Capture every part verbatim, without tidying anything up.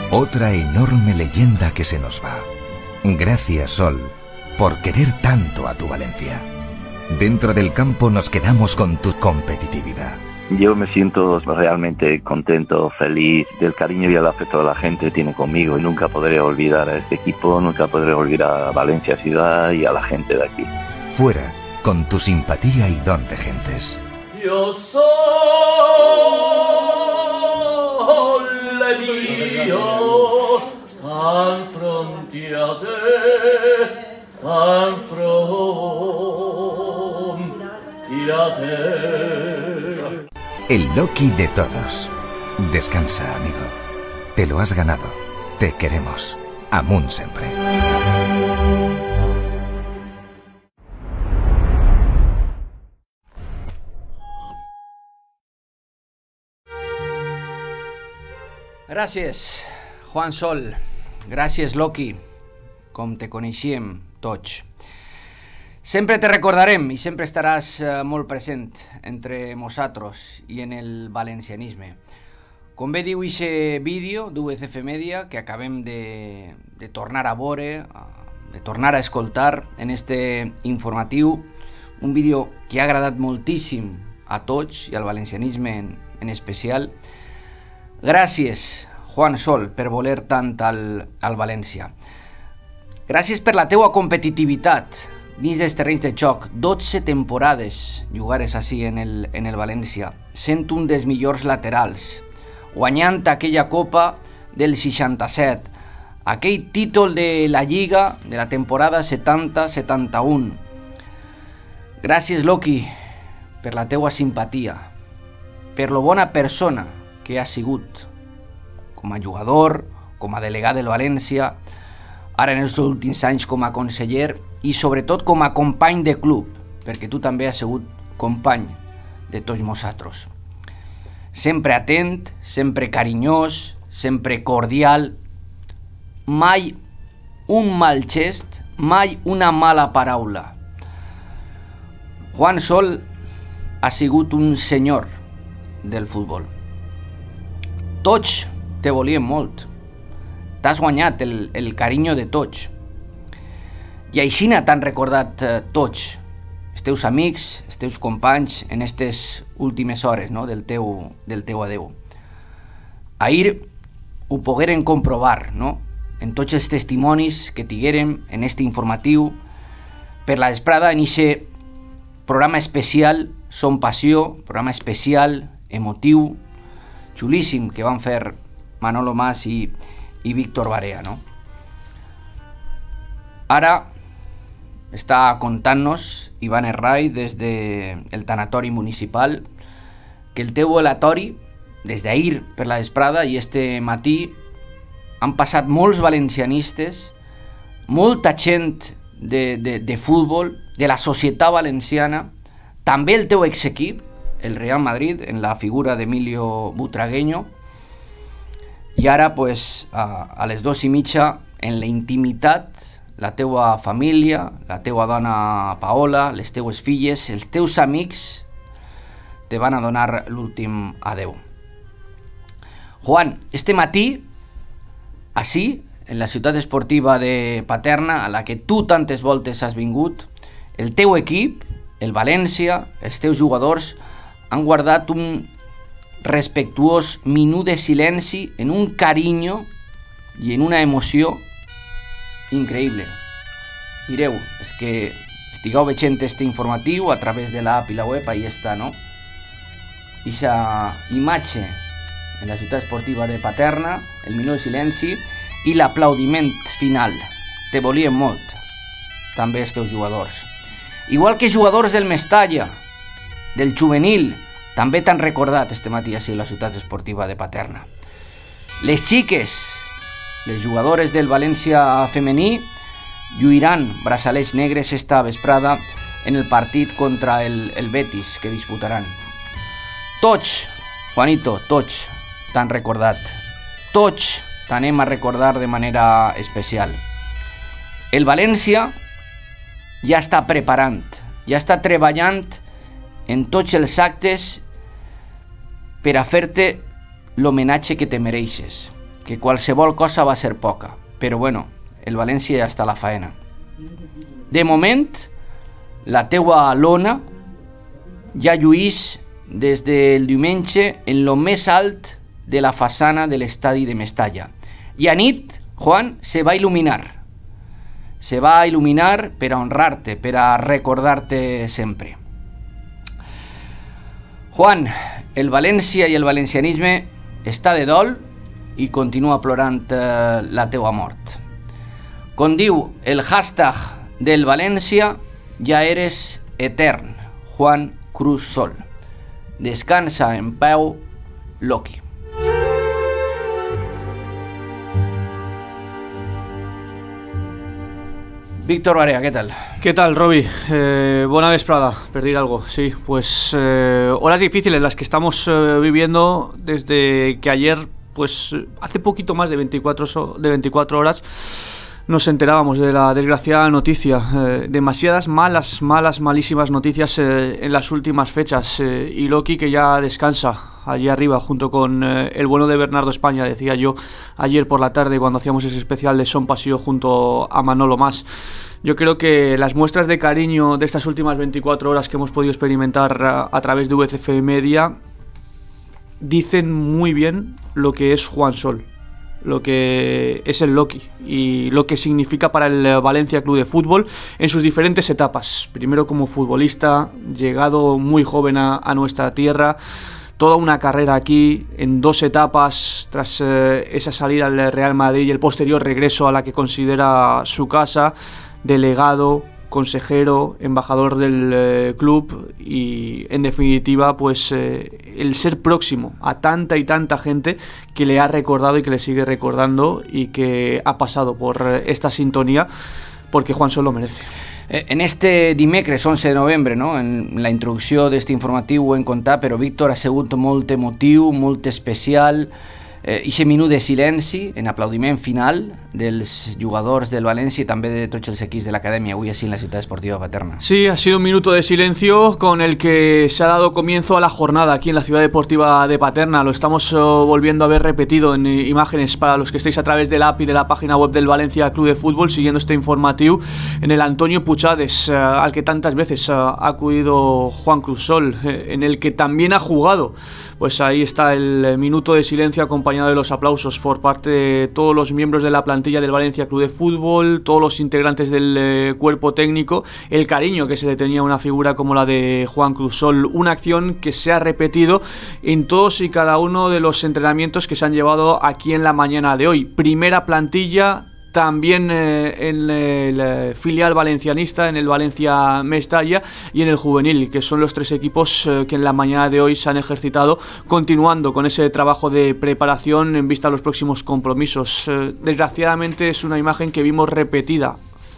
Otra enorme leyenda que se nos va. Gracias, Sol, por querer tanto a tu Valencia. Dentro del campo nos quedamos con tu competitividad. Yo me siento realmente contento, feliz del cariño y el afecto que la gente tiene conmigo y nunca podré olvidar a este equipo, nunca podré olvidar a Valencia ciudad y a la gente de aquí. Fuera, con tu simpatía y don de gentes. Yo soy mío, tan frontiate, tan frontiate. El Loki de todos. Descansa, amigo. Te lo has ganado. Te queremos. Amunt sempre. Gràcies, Juan Sol. Gràcies, Loki. Com te coneixíem tots. Sempre te recordarem i sempre estaràs eh, molt present entre nosaltres i en el valencianisme. Com bé diu ixe vídeo d'U C F Media que acabem de, de tornar a veure, de tornar a escoltar en este informatiu, un vídeo que ha agradat moltíssim a tots i al valencianisme en, en especial. Gràcies, Juan Sol, per voler tant al, al València. Gràcies per la teua competitivitat dins dels terrenys de joc. dotze temporades jugares així en el, en el València, sent un dels millors laterals, guanyant aquella copa del seixanta-set, aquell títol de la Lliga de la temporada setanta setanta-un. Gràcies, Loki, per la teua simpatia, per lo bona persona que ha sigut com a jugador, com a delegat del València, ara en els últims anys com a conseller i sobretot com a company de club, perquè tu també has sigut company de tots nosaltres. Sempre atent, sempre carinyós, sempre cordial, mai un mal gest, mai una mala paraula. Juan Sol ha sigut un senyor del futbol. Tots te volien molt. T'has guanyat el, el carinyo de tots. I així t'han recordat eh, tots, els teus amics, els teus companys, en aquestes últimes hores, no? del, teu, del teu adeu. Ahir ho pogueren comprovar, no? en tots els testimonis que tinguérem en este informatiu per la vesprada en aquest programa especial Som Passió, programa especial, emotiu, xulíssim que van fer Manolo Mas i, i Víctor Barea, no? Ara està contant-nos Ivan Herray des del de tanatori municipal que el teu velatori, des d'ahir per la vesprada i este matí, han passat molts valencianistes, molta gent de, de, de futbol, de la societat valenciana, també el teu exequip, el Real Madrid, en la figura d'Emilio Butragueño, i ara, pues, a, a les dos i mitja, en la intimitat, la teua família, la teua dona Paola, les teues filles, els teus amics, te van a donar l'últim adeu. Juan, este matí, així, en la ciutat esportiva de Paterna, a la que tu tantes voltes has vingut, el teu equip, el València, els teus jugadors, han guardat un respectuós minut de silenci en un carinyo i en una emoció increïble. Mireu, és que estigueu veient este informatiu a través de l'app i la web, ahí està, no? Ixa imatge en la ciutat esportiva de Paterna, el minut de silenci i l'aplaudiment final. Te volien molt, també els teus jugadors. Igual que jugadors del Mestalla, del juvenil, també t'han recordat este matí així la ciutat esportiva de Paterna. Les xiques, les jugadores del València femení, lluiran braçalets negres esta vesprada en el partit contra el, el Betis que disputaran. Tots, Juanito, tots t'han recordat. Tots t'anem a recordar de manera especial. El València ja està preparant, ja està treballant en tots els actes per a fer-te l'homenatge que te mereixes. que qualsevol cosa va a ser poca, però bueno, el València ja està a la faena. De moment, la teua lona ja lluís des del diumenge en lo més alt de la façana de l'estadi de Mestalla. I a nit, Juan, se va il·luminar. Se va a il·luminar per a honrar-te, per a recordar-te sempre. Juan, el València i el valencianisme està de dol i continua plorant eh, la teua mort. Com diu el hashtag del València, ja eres etern, Juan Cruz Sol. Descansa en pau, Loki. Víctor Barea, ¿qué tal? ¿Qué tal, Roby? Eh, buena vesprada, perdí algo, sí. Pues eh, horas difíciles las que estamos eh, viviendo desde que ayer, pues hace poquito más de veinticuatro, de veinticuatro horas, nos enterábamos de la desgraciada noticia. Eh, demasiadas malas, malas, malísimas noticias eh, en las últimas fechas. Eh, y Loki, que ya descansa allí arriba junto con eh, el bueno de Bernardo España, decía yo ayer por la tarde cuando hacíamos ese especial de Son Pasío junto a Manolo Mas. Yo creo que las muestras de cariño de estas últimas veinticuatro horas que hemos podido experimentar a, a través de V C F Media dicen muy bien lo que es Juan Sol, lo que es el Loki y lo que significa para el Valencia Club de Fútbol en sus diferentes etapas. Primero como futbolista, llegado muy joven a, a nuestra tierra, toda una carrera aquí en dos etapas tras eh, esa salida al Real Madrid y el posterior regreso a la que considera su casa, delegado, consejero, embajador del eh, club y en definitiva pues eh, el ser próximo a tanta y tanta gente que le ha recordado y que le sigue recordando y que ha pasado por eh, esta sintonía porque Juan Sol lo merece. En este dimecres once de novembre, no? En la introducció d'este informatiu ho hem contat, però Víctor ha sigut molt emotiu, molt especial. Eh, ixe minut de silenci, en aplaudiment final dels jugadors del València y también de tots els equips de l'acadèmia avui així en la ciutat esportiva de Paterna. Sí, ha sido un minuto de silencio con el que se ha dado comienzo a la jornada aquí en la ciudad deportiva de Paterna. Lo estamos uh, volviendo a ver repetido en uh, imágenes para los que estéis a través del app y de la página web del Valencia Club de Fútbol siguiendo este informativo en el Antonio Puchades, uh, al que tantas veces uh, ha acudido Juan Cruz Sol, eh, en el que también ha jugado. Pues ahí está el minuto de silencio acompañado de los aplausos por parte de todos los miembros de la plantilla del Valencia Club de Fútbol, todos los integrantes del eh, cuerpo técnico, el cariño que se le tenía a una figura como la de Juan Cruz Sol, una acción que se ha repetido en todos y cada uno de los entrenamientos que se han llevado aquí en la mañana de hoy. Primera plantilla, también eh, en el eh, filial valencianista, en el Valencia Mestalla y en el juvenil, que son los tres equipos eh, que en la mañana de hoy se han ejercitado, continuando con ese trabajo de preparación en vista a los próximos compromisos. Eh, desgraciadamente es una imagen que vimos repetida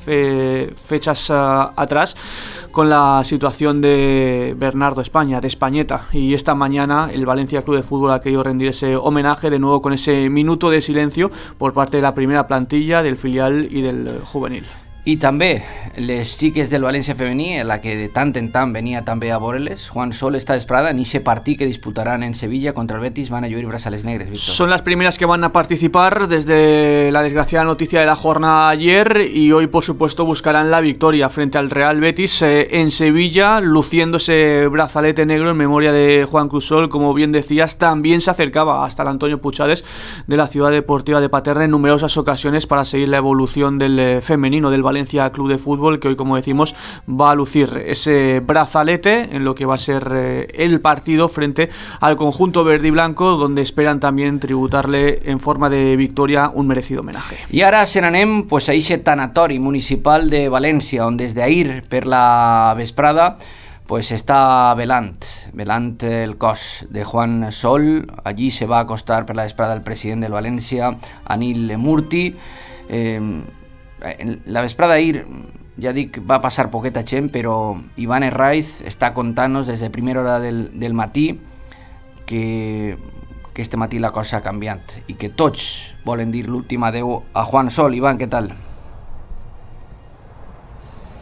fe, fechas uh, atrás con la situación de Bernardo España, de Españeta, y esta mañana el Valencia Club de Fútbol ha querido rendir ese homenaje de nuevo con ese minuto de silencio por parte de la primera plantilla, del filial y del juvenil. I també les xiques del València femení, en la que de tant en tant venia també a veure-les. Juan Sol esta vesprada en ese partit que disputaran en Sevilla contra el Betis van a lluir braçales negres, Víctor. Son las primeras que van a participar desde la desgraciada noticia de la jornada ayer y hoy por supuesto buscarán la victoria frente al Real Betis eh, en Sevilla, luciendo ese brazalete negro en memoria de Juan Cruz Sol. Como bien decías, también se acercaba hasta el Antonio Puchades de la ciudad deportiva de Paterna en numerosas ocasiones para seguir la evolución del eh, femenino del Valencia Club de Fútbol, que hoy, como decimos, va a lucir ese brazalete en lo que va a ser eh, el partido frente al conjunto verde y blanco, donde esperan también tributarle en forma de victoria un merecido homenaje. I ara se n'anem pues, a ixe tanatori municipal de València, on des d'ahir per la vesprada pues està velant, velant el cos de Juan Sol. Allí se va acostar per la vesprada el president del València, Anil Murti. Eh, La vesprada d'ahir, ja dic, va passar poqueta gent, però Ivan Herraiz està contant-nos des de primera hora del, del matí que, que este matí la cosa ha canviat i que tots volen dir l'últim adeu a Juan Sol. Ivan, què tal?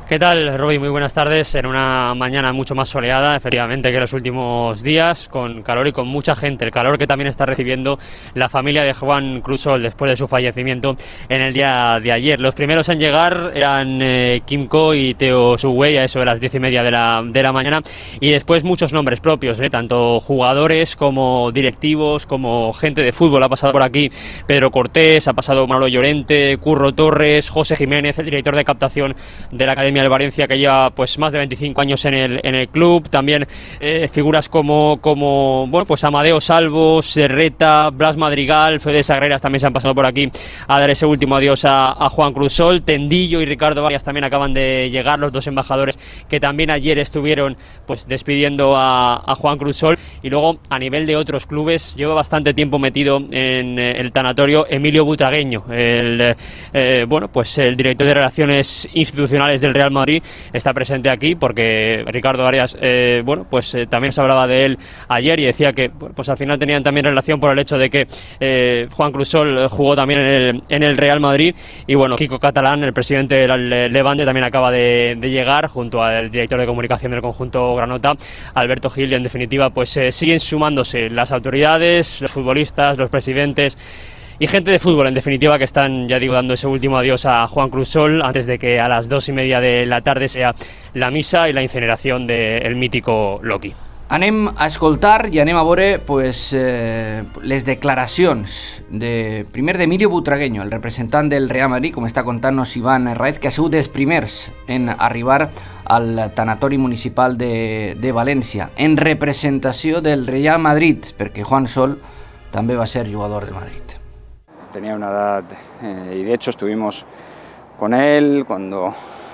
¿Qué tal, Roby? Muy buenas tardes. En una mañana mucho más soleada, efectivamente, que los últimos días, con calor y con mucha gente. El calor que también está recibiendo la familia de Juan Crusol después de su fallecimiento en el día de ayer. Los primeros en llegar eran eh, Kim Ko y Teo Su-wei a eso de las diez y media de la, de la mañana. Y después muchos nombres propios, eh, tanto jugadores como directivos, como gente de fútbol. Ha pasado por aquí Pedro Cortés, ha pasado Manolo Llorente, Curro Torres, José Jiménez, el director de captación de la Academia del Valencia, que lleva pues más de veinticinco años en el, en el club. También eh, figuras como, como bueno, pues Amadeo Salvo, Serreta, Blas Madrigal, Fede Sagreras también se han pasado por aquí a dar ese último adiós a, a Juan Crusol. Tendillo y Ricardo Varias también acaban de llegar, los dos embajadores que también ayer estuvieron pues despidiendo a, a Juan Crusol. Y luego, a nivel de otros clubes, lleva bastante tiempo metido en eh, el tanatorio Emilio Butragueño, el eh, bueno, pues el director de Relaciones Institucionales del Real Madrid. Está presente aquí porque Ricardo Arias, eh, bueno, pues eh, también se hablaba de él ayer y decía que pues al final tenían también relación por el hecho de que eh, Juan Crusol jugó también en el, en el Real Madrid. Y bueno, Kiko Catalán, el presidente del Levante, también acaba de, de llegar junto al director de comunicación del conjunto granota, Alberto Gil. Y en definitiva pues eh, siguen sumándose las autoridades, los futbolistas, los presidentes y gente de fútbol, en definitiva, que están, ya digo, dando ese último adiós a Juan Crusol antes de que a las dos y media de la tarde sea la misa y la incineración del mítico Loki. Anem a escoltar i anem a veure pues, eh, les declaracions de, primer d'Emilio Butragueño, el representant del Real Madrid, com està contant-nos Iván Herráez, que ha sigut dels primers en arribar al tanatori municipal de, de València, en representació del Real Madrid, perquè Juan Sol també va ser jugador de Madrid. Tenía una edad eh, y de hecho estuvimos con él cuando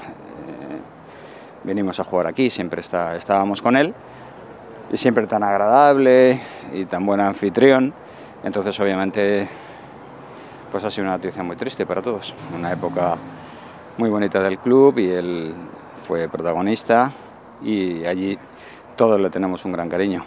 eh, venimos a jugar aquí, siempre está, estábamos con él y siempre tan agradable y tan buen anfitrión. Entonces obviamente pues ha sido una noticia muy triste para todos, una época muy bonita del club y él fue protagonista y allí todos le tenemos un gran cariño.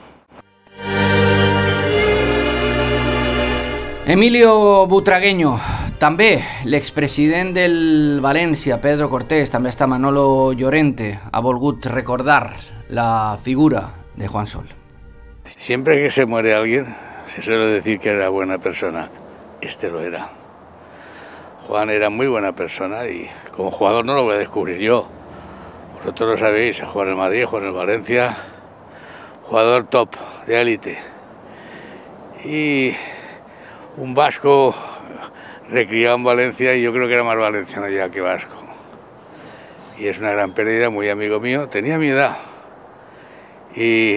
Emilio Butragueño, també l'expresident del València, Pedro Cortés, també està Manolo Llorente, ha volgut recordar la figura de Juan Sol. Siempre que se muere alguien, se suele decir que era buena persona. Este lo era. Juan era muy buena persona y como jugador no lo voy a descubrir yo. Vosotros lo sabéis, ha jugado en el Madrid, ha jugado en el Valencia, jugador top, de élite. Y un vasco recriado en Valencia, y yo creo que era más valenciano ya que vasco. Y es una gran pérdida, muy amigo mío, tenía mi edad. Y,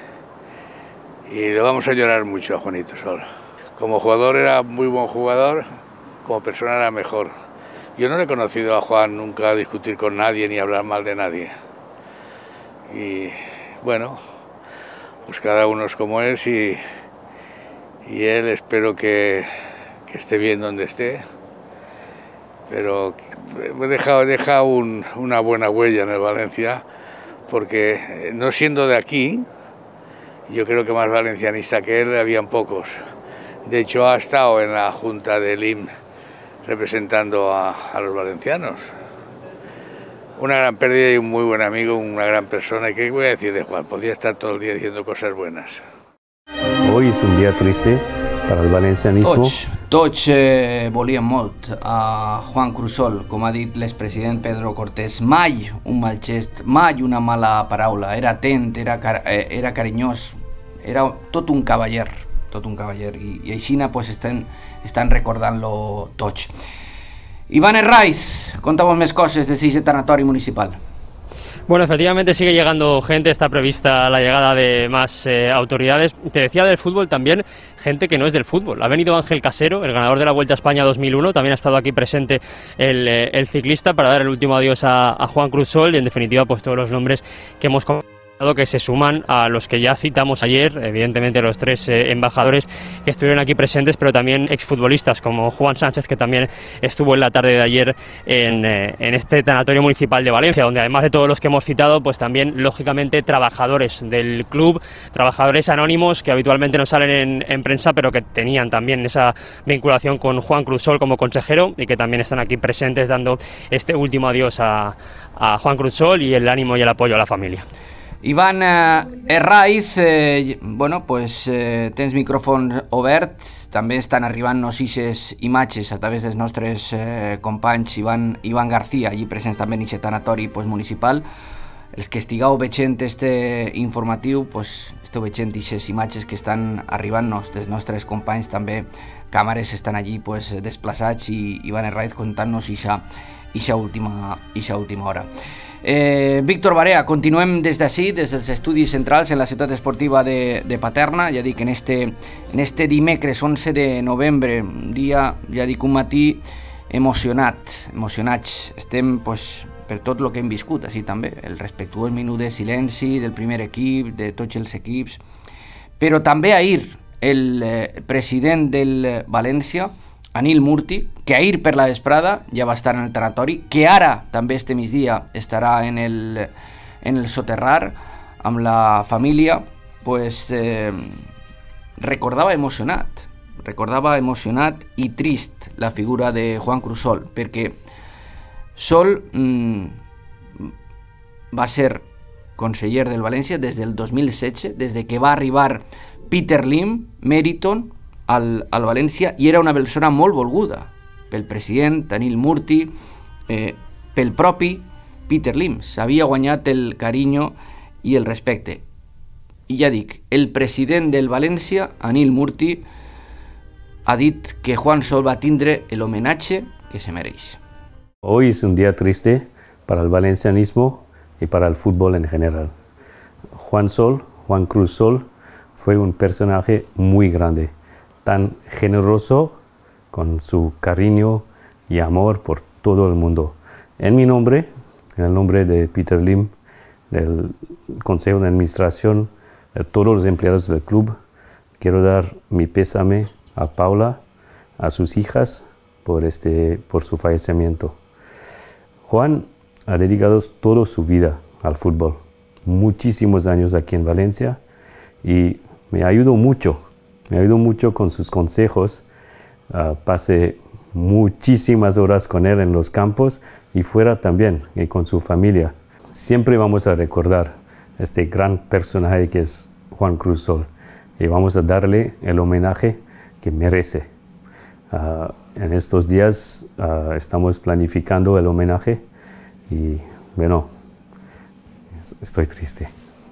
y le vamos a llorar mucho a Juanito Sol. Como jugador era muy buen jugador, como persona era mejor. Yo no le he conocido a Juan nunca a discutir con nadie ni hablar mal de nadie. Y bueno, pues cada uno es como es y... y él espero que, que esté bien donde esté, pero deja, deja un, una buena huella en el Valencia, porque no siendo de aquí, yo creo que más valencianista que él habían pocos. De hecho ha estado en la junta del I M representando a, a los valencianos. Una gran pérdida y un muy buen amigo, una gran persona. ¿Y qué voy a decir de Juan? Podría estar todo el día diciendo cosas buenas. Hoy es un día triste para el valencianismo. Tots, tots eh, volien molt a Juan Crusol, com ha dit l'expresident Pedro Cortés. Mai un mal gest, mai una mala paraula. Era atent, era, car eh, era carinyós, era tot un cavaller, tot un cavaller. I, i així pues, estan, estan recordant-lo tots. Iván Herráez, contamos més coses de ese tanatori municipal. Bueno, efectivamente sigue llegando gente, está prevista la llegada de más eh, autoridades. Te decía del fútbol también, gente que no es del fútbol. Ha venido Ángel Casero, el ganador de la Vuelta a España dos mil uno, también ha estado aquí presente el, eh, el ciclista para dar el último adiós a, a Juan Crusol y en definitiva pues todos los nombres que hemos comentado que se suman a los que ya citamos ayer, evidentemente los tres eh, embajadores que estuvieron aquí presentes, pero también exfutbolistas como Juan Sánchez, que también estuvo en la tarde de ayer en, eh, en este tanatorio municipal de Valencia, donde además de todos los que hemos citado, pues también lógicamente trabajadores del club, trabajadores anónimos que habitualmente no salen en, en prensa, pero que tenían también esa vinculación con Juan Cruz Sol como consejero y que también están aquí presentes dando este último adiós a, a Juan Cruz Sol y el ánimo y el apoyo a la familia. Iván eh, Herraiz, eh, bueno, pues eh, tens micròfon obert, també estan arribant notícies i imatges a través dels nostres eh, companys Ivan, Ivan García, allí presents també en aquest tanatori pues, municipal. Els que estigueu veient este informatiu, pues, esteu veient aquestes imatges que estan arribant-nos dels nostres companys, també càmeres estan allí pues, desplaçats i Ivan Herraiz contant-nos aquesta última, última hora. Eh, Víctor Barea, continuem des d'ací, des dels estudis centrals en la ciutat esportiva de, de Paterna. Ja dic, en este, en este dimecres onze de novembre, un dia, ja dic, un matí emocionat, emocionats. Estem pues, per tot el que hem viscut, així també, el respectuós minut de silenci del primer equip, de tots els equips, però també ahir el eh, president del València, Anil Murti, que ahir per la vesprada ja va estar en el tanatori, que ara també este migdia estarà en el, en el soterrar amb la família, pues eh, recordava emocionat, recordava emocionat i trist la figura de Juan Cruz Sol, perquè Sol mm, va ser conseller del València des del dos mil setze, des de que va arribar Peter Lim, Meriton, Al, al València, i era una persona molt volguda pel president Anil Murti, eh, pel propi Peter Lim. S'havia guanyat el carinyo i el respecte. I ja dic, el president del València, Anil Murti, ha dit que Juan Sol va tindre l'homenatge que se mereix. Hoy es un día triste para el valencianismo y para el fútbol en general. Juan Sol, Juan Cruz Sol, fue un personaje muy grande, tan generoso con su cariño y amor por todo el mundo. En mi nombre, en el nombre de Peter Lim, del Consejo de Administración, de todos los empleados del club, quiero dar mi pésame a Paula, a sus hijas, por, este, por su fallecimiento. Juan ha dedicado toda su vida al fútbol, muchísimos años aquí en Valencia, y me ayudó mucho. Me ayudó mucho con sus consejos, uh, pasé muchísimas horas con él en los campos y fuera también, y con su familia. Siempre vamos a recordar este gran personaje que es Juan Cruz Sol y vamos a darle el homenaje que merece. Uh, en estos días uh, estamos planificando el homenaje y bueno, estoy triste.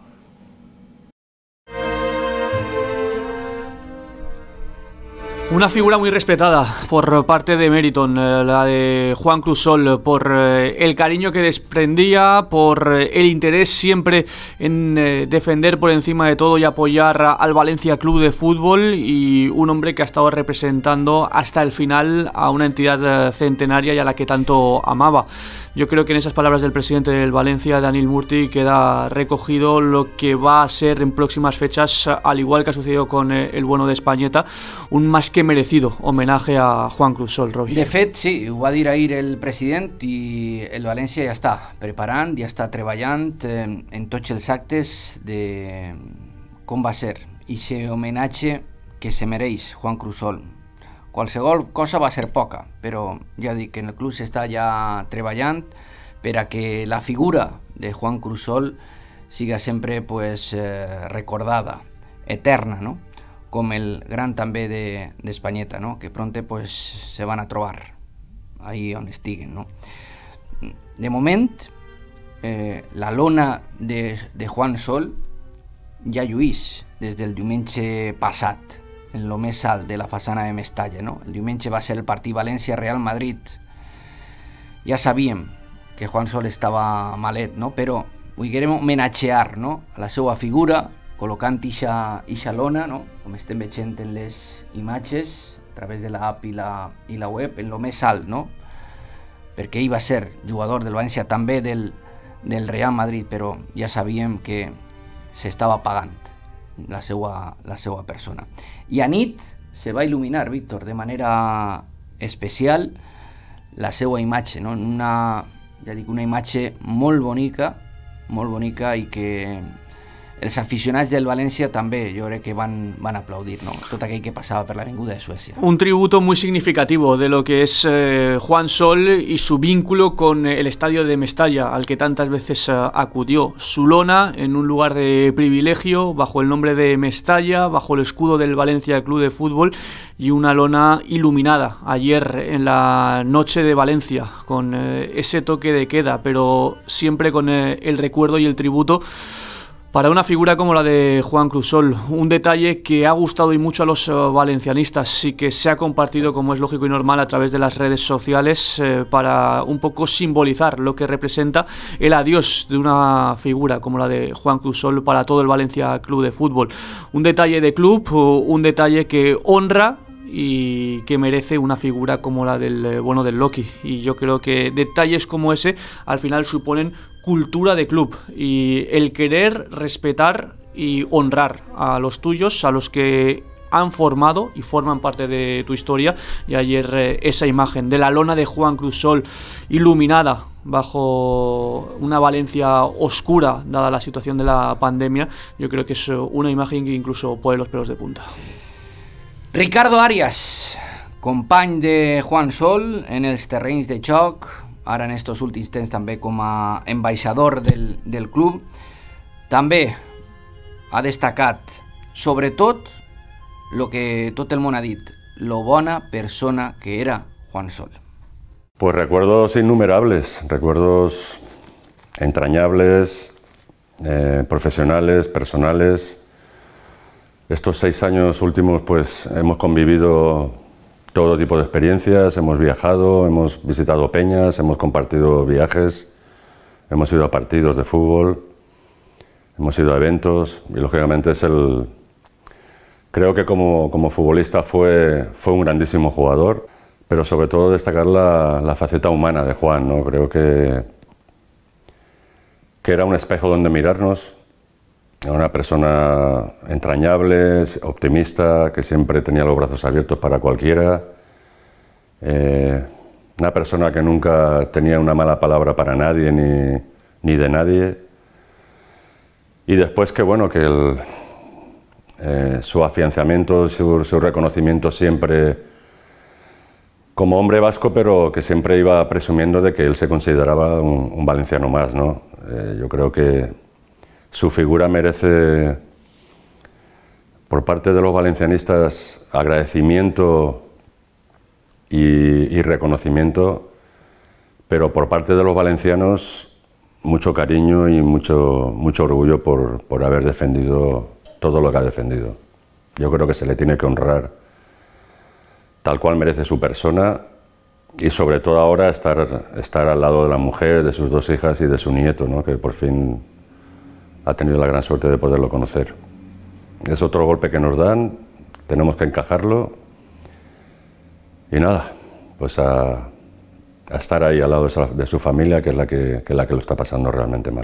Una figura muy respetada por parte de Meriton, eh, la de Juan Cruz Sol, por eh, el cariño que desprendía, por eh, el interés siempre en eh, defender por encima de todo y apoyar a, al Valencia Club de Fútbol, y un hombre que ha estado representando hasta el final a una entidad eh, centenaria y a la que tanto amaba. Yo creo que en esas palabras del presidente del Valencia, Anil Murti, queda recogido lo que va a ser en próximas fechas, al igual que ha sucedido con eh, el bueno de Españeta, un más que merecido homenaje a Juan Cruz Sol, Robi. De fet, sí, ho va dir ahir el president, i el València ja està preparant, ja està treballant eh, en tots els actes de com va ser aquest homenatge que se mereix Juan Cruz Sol. Qualsevol cosa va ser poca, però ja dic que en el club s'està ja treballant per a que la figura de Juan Cruz Sol siga sempre pues, eh, recordada, eterna, no? Com el gran també d'Espanyeta, de, no? Que pronte pues, se van a trobar ahí on estiguen. No? De moment, eh, la lona de, de Juan Sol ja lluís des del diumenge passat, en lo més alt de la façana de Mestalla. No? El diumenge va ser el partit València-Real Madrid. Ja sabíem que Juan Sol estava malet, no? Però volguérem homenatgear, no? A la seva figura, col·locant ixa lona, no? Com estem veient en les imatges, a través de l'app i, la, i la web, en lo més alt, no? Perquè ell va ser jugador del València, també del, del Real Madrid, però ja sabíem que s'estava apagant la seva, la seva persona. I a nit se va il·luminar, Víctor, de manera especial la seva imatge, no? Una, ja dic, una imatge molt bonica, molt bonica i que els aficionats del València també yo creo que van, van a aplaudir, ¿no? Todo aquello que pasaba por la avenida de Suecia. Un tributo muy significativo de lo que es eh, Juan Sol y su vínculo con el estadio de Mestalla, al que tantas veces eh, acudió. Su lona en un lugar de privilegio, bajo el nombre de Mestalla, bajo el escudo del Valencia Club de Fútbol, y una lona iluminada ayer en la noche de Valencia, con eh, ese toque de queda, pero siempre con eh, el recuerdo y el tributo para una figura como la de Juan Cruz Sol, un detalle que ha gustado y mucho a los uh, valencianistas y que se ha compartido, como es lógico y normal, a través de las redes sociales eh, para un poco simbolizar lo que representa el adiós de una figura como la de Juan Cruz Sol para todo el Valencia Club de Fútbol. Un detalle de club, un detalle que honra y que merece una figura como la del bueno del Loki, y yo creo que detalles como ese al final suponen cultura de club y el querer respetar y honrar a los tuyos, a los que han formado y forman parte de tu historia. Y ayer eh, esa imagen de la lona de Juan Cruz Sol iluminada bajo una Valencia oscura dada la situación de la pandemia, yo creo que es una imagen que incluso pone los pelos de punta. Ricardo Arias, company de Juan Sol en els terrenys de joc, ara en estos últims temps també com a ambaixador del, del club, també ha destacat sobretot el que tot el món ha dit, lo bona persona que era Juan Sol. Pues recuerdos innumerables, recuerdos entrañables, eh, profesionales, personales. Estos seis años últimos pues hemos convivido todo tipo de experiencias, hemos viajado, hemos visitado peñas, hemos compartido viajes, hemos ido a partidos de fútbol, hemos ido a eventos y lógicamente es el... Creo que como, como futbolista fue, fue un grandísimo jugador, pero sobre todo destacar la, la faceta humana de Juan, ¿no? Creo que, que era un espejo donde mirarnos. Era una persona entrañable, optimista, que siempre tenía los brazos abiertos para cualquiera. Eh, una persona que nunca tenía una mala palabra para nadie ni, ni de nadie. Y después que bueno, que el, eh, su afianzamiento, su, su reconocimiento siempre como hombre vasco, pero que siempre iba presumiendo de que él se consideraba un, un valenciano más, ¿no? Eh, yo creo que su figura merece, por parte de los valencianistas, agradecimiento y, y reconocimiento, pero por parte de los valencianos, mucho cariño y mucho, mucho orgullo por, por haber defendido todo lo que ha defendido. Yo creo que se le tiene que honrar tal cual merece su persona y sobre todo ahora estar, estar al lado de la mujer, de sus dos hijas y de su nieto, ¿no? Que por fin ha tenido la gran suerte de poderlo conocer. Es otro golpe que nos dan, tenemos que encajarlo y nada, pues a, a estar ahí al lado de, de su familia, que es la que, que es la que lo está pasando realmente mal.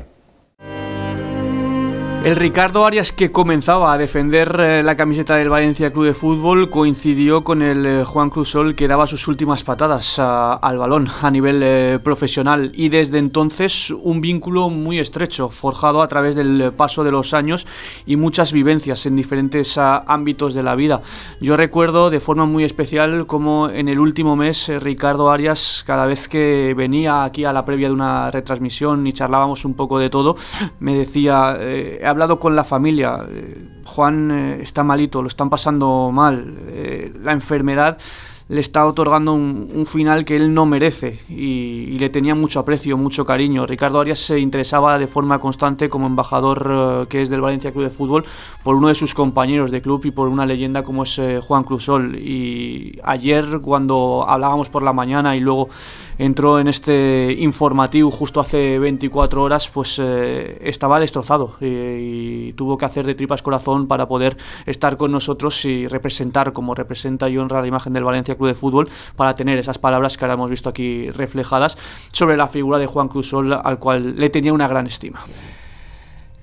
El Ricardo Arias que comenzaba a defender eh, la camiseta del Valencia Club de Fútbol coincidió con el eh, Juan Cruz Sol que daba sus últimas patadas a, al balón a nivel eh, profesional, y desde entonces un vínculo muy estrecho forjado a través del paso de los años y muchas vivencias en diferentes a, ámbitos de la vida. Yo recuerdo de forma muy especial como en el último mes eh, Ricardo Arias, cada vez que venía aquí a la previa de una retransmisión y charlábamos un poco de todo, me decía eh, he hablado con la familia, eh, Juan eh, está malito, lo están pasando mal, eh, la enfermedad le está otorgando un, un final que él no merece, y, y le tenía mucho aprecio, mucho cariño. Ricardo Arias se interesaba de forma constante como embajador eh, que es del Valencia Club de Fútbol por uno de sus compañeros de club y por una leyenda como es eh, Juan Cruz Sol. Y ayer cuando hablábamos por la mañana y luego entró en este informativo justo hace veinticuatro horas, pues eh, estaba destrozado y, y tuvo que hacer de tripas corazón para poder estar con nosotros y representar como representa y honra la imagen del Valencia Club de Fútbol, para tener esas palabras que ahora hemos visto aquí reflejadas sobre la figura de Juan Cruz Sol, al cual le tenía una gran estima.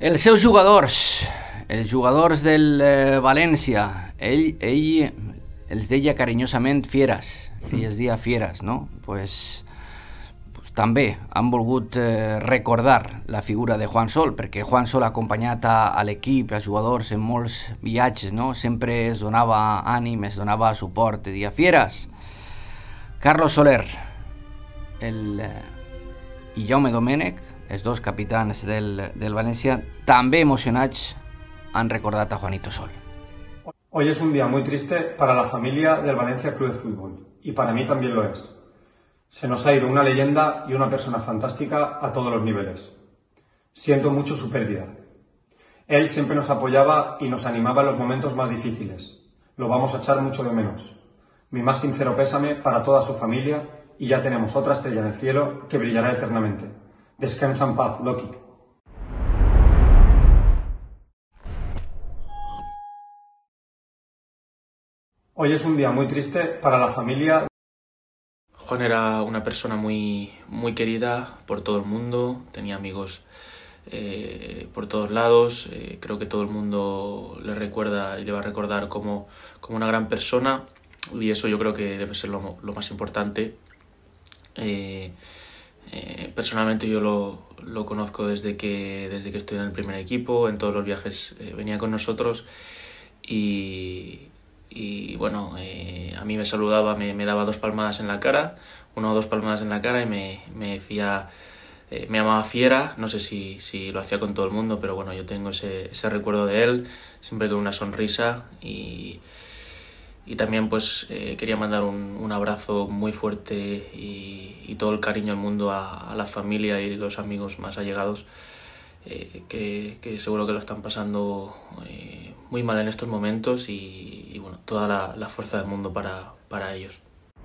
Els seus jugadors, els jugadors del eh, València, ell, ell els deia carinyosament fieres, ell es deia fieres, no? Pues, pues també han volgut eh, recordar la figura de Juan Sol, perquè Juan Sol ha acompanyat a, a l'equip, als jugadors en molts viatges, no? Sempre es donava ànim, es donava suport, deia fieres. Carlos Soler, el, eh, i Jaume Domènech, els dos capitans del, del València, també emocionats, han recordat a Juanito Sol. Hoy es un día muy triste para la familia del Valencia Club de Fútbol, y para mí también lo es. Se nos ha ido una leyenda y una persona fantástica a todos los niveles. Siento mucho su pérdida. Él siempre nos apoyaba y nos animaba en los momentos más difíciles. Lo vamos a echar mucho de menos. Mi más sincero pésame para toda su familia, y ya tenemos otra estrella en el cielo que brillará eternamente. Descansa en paz, Loki. Hoy es un día muy triste para la familia. Juan era una persona muy, muy querida por todo el mundo, tenía amigos eh, por todos lados, eh, creo que todo el mundo le recuerda y le va a recordar como, como una gran persona, y eso yo creo que debe ser lo, lo más importante. Eh, eh, personalmente yo lo, lo conozco desde que, desde que estoy en el primer equipo, en todos los viajes eh, venía con nosotros y... Y bueno, eh, a mí me saludaba, me, me daba dos palmadas en la cara, una o dos palmadas en la cara y me, me decía, eh, me llamaba fiera, no sé si, si lo hacía con todo el mundo, pero bueno, yo tengo ese, ese recuerdo de él, siempre con una sonrisa y, y también pues eh, quería mandar un, un abrazo muy fuerte y, y todo el cariño del mundo a, a la familia y los amigos más allegados, eh, que, que seguro que lo están pasando eh, muy mal en estos momentos y, y bueno, toda la, la fuerza del mundo para, para ellos.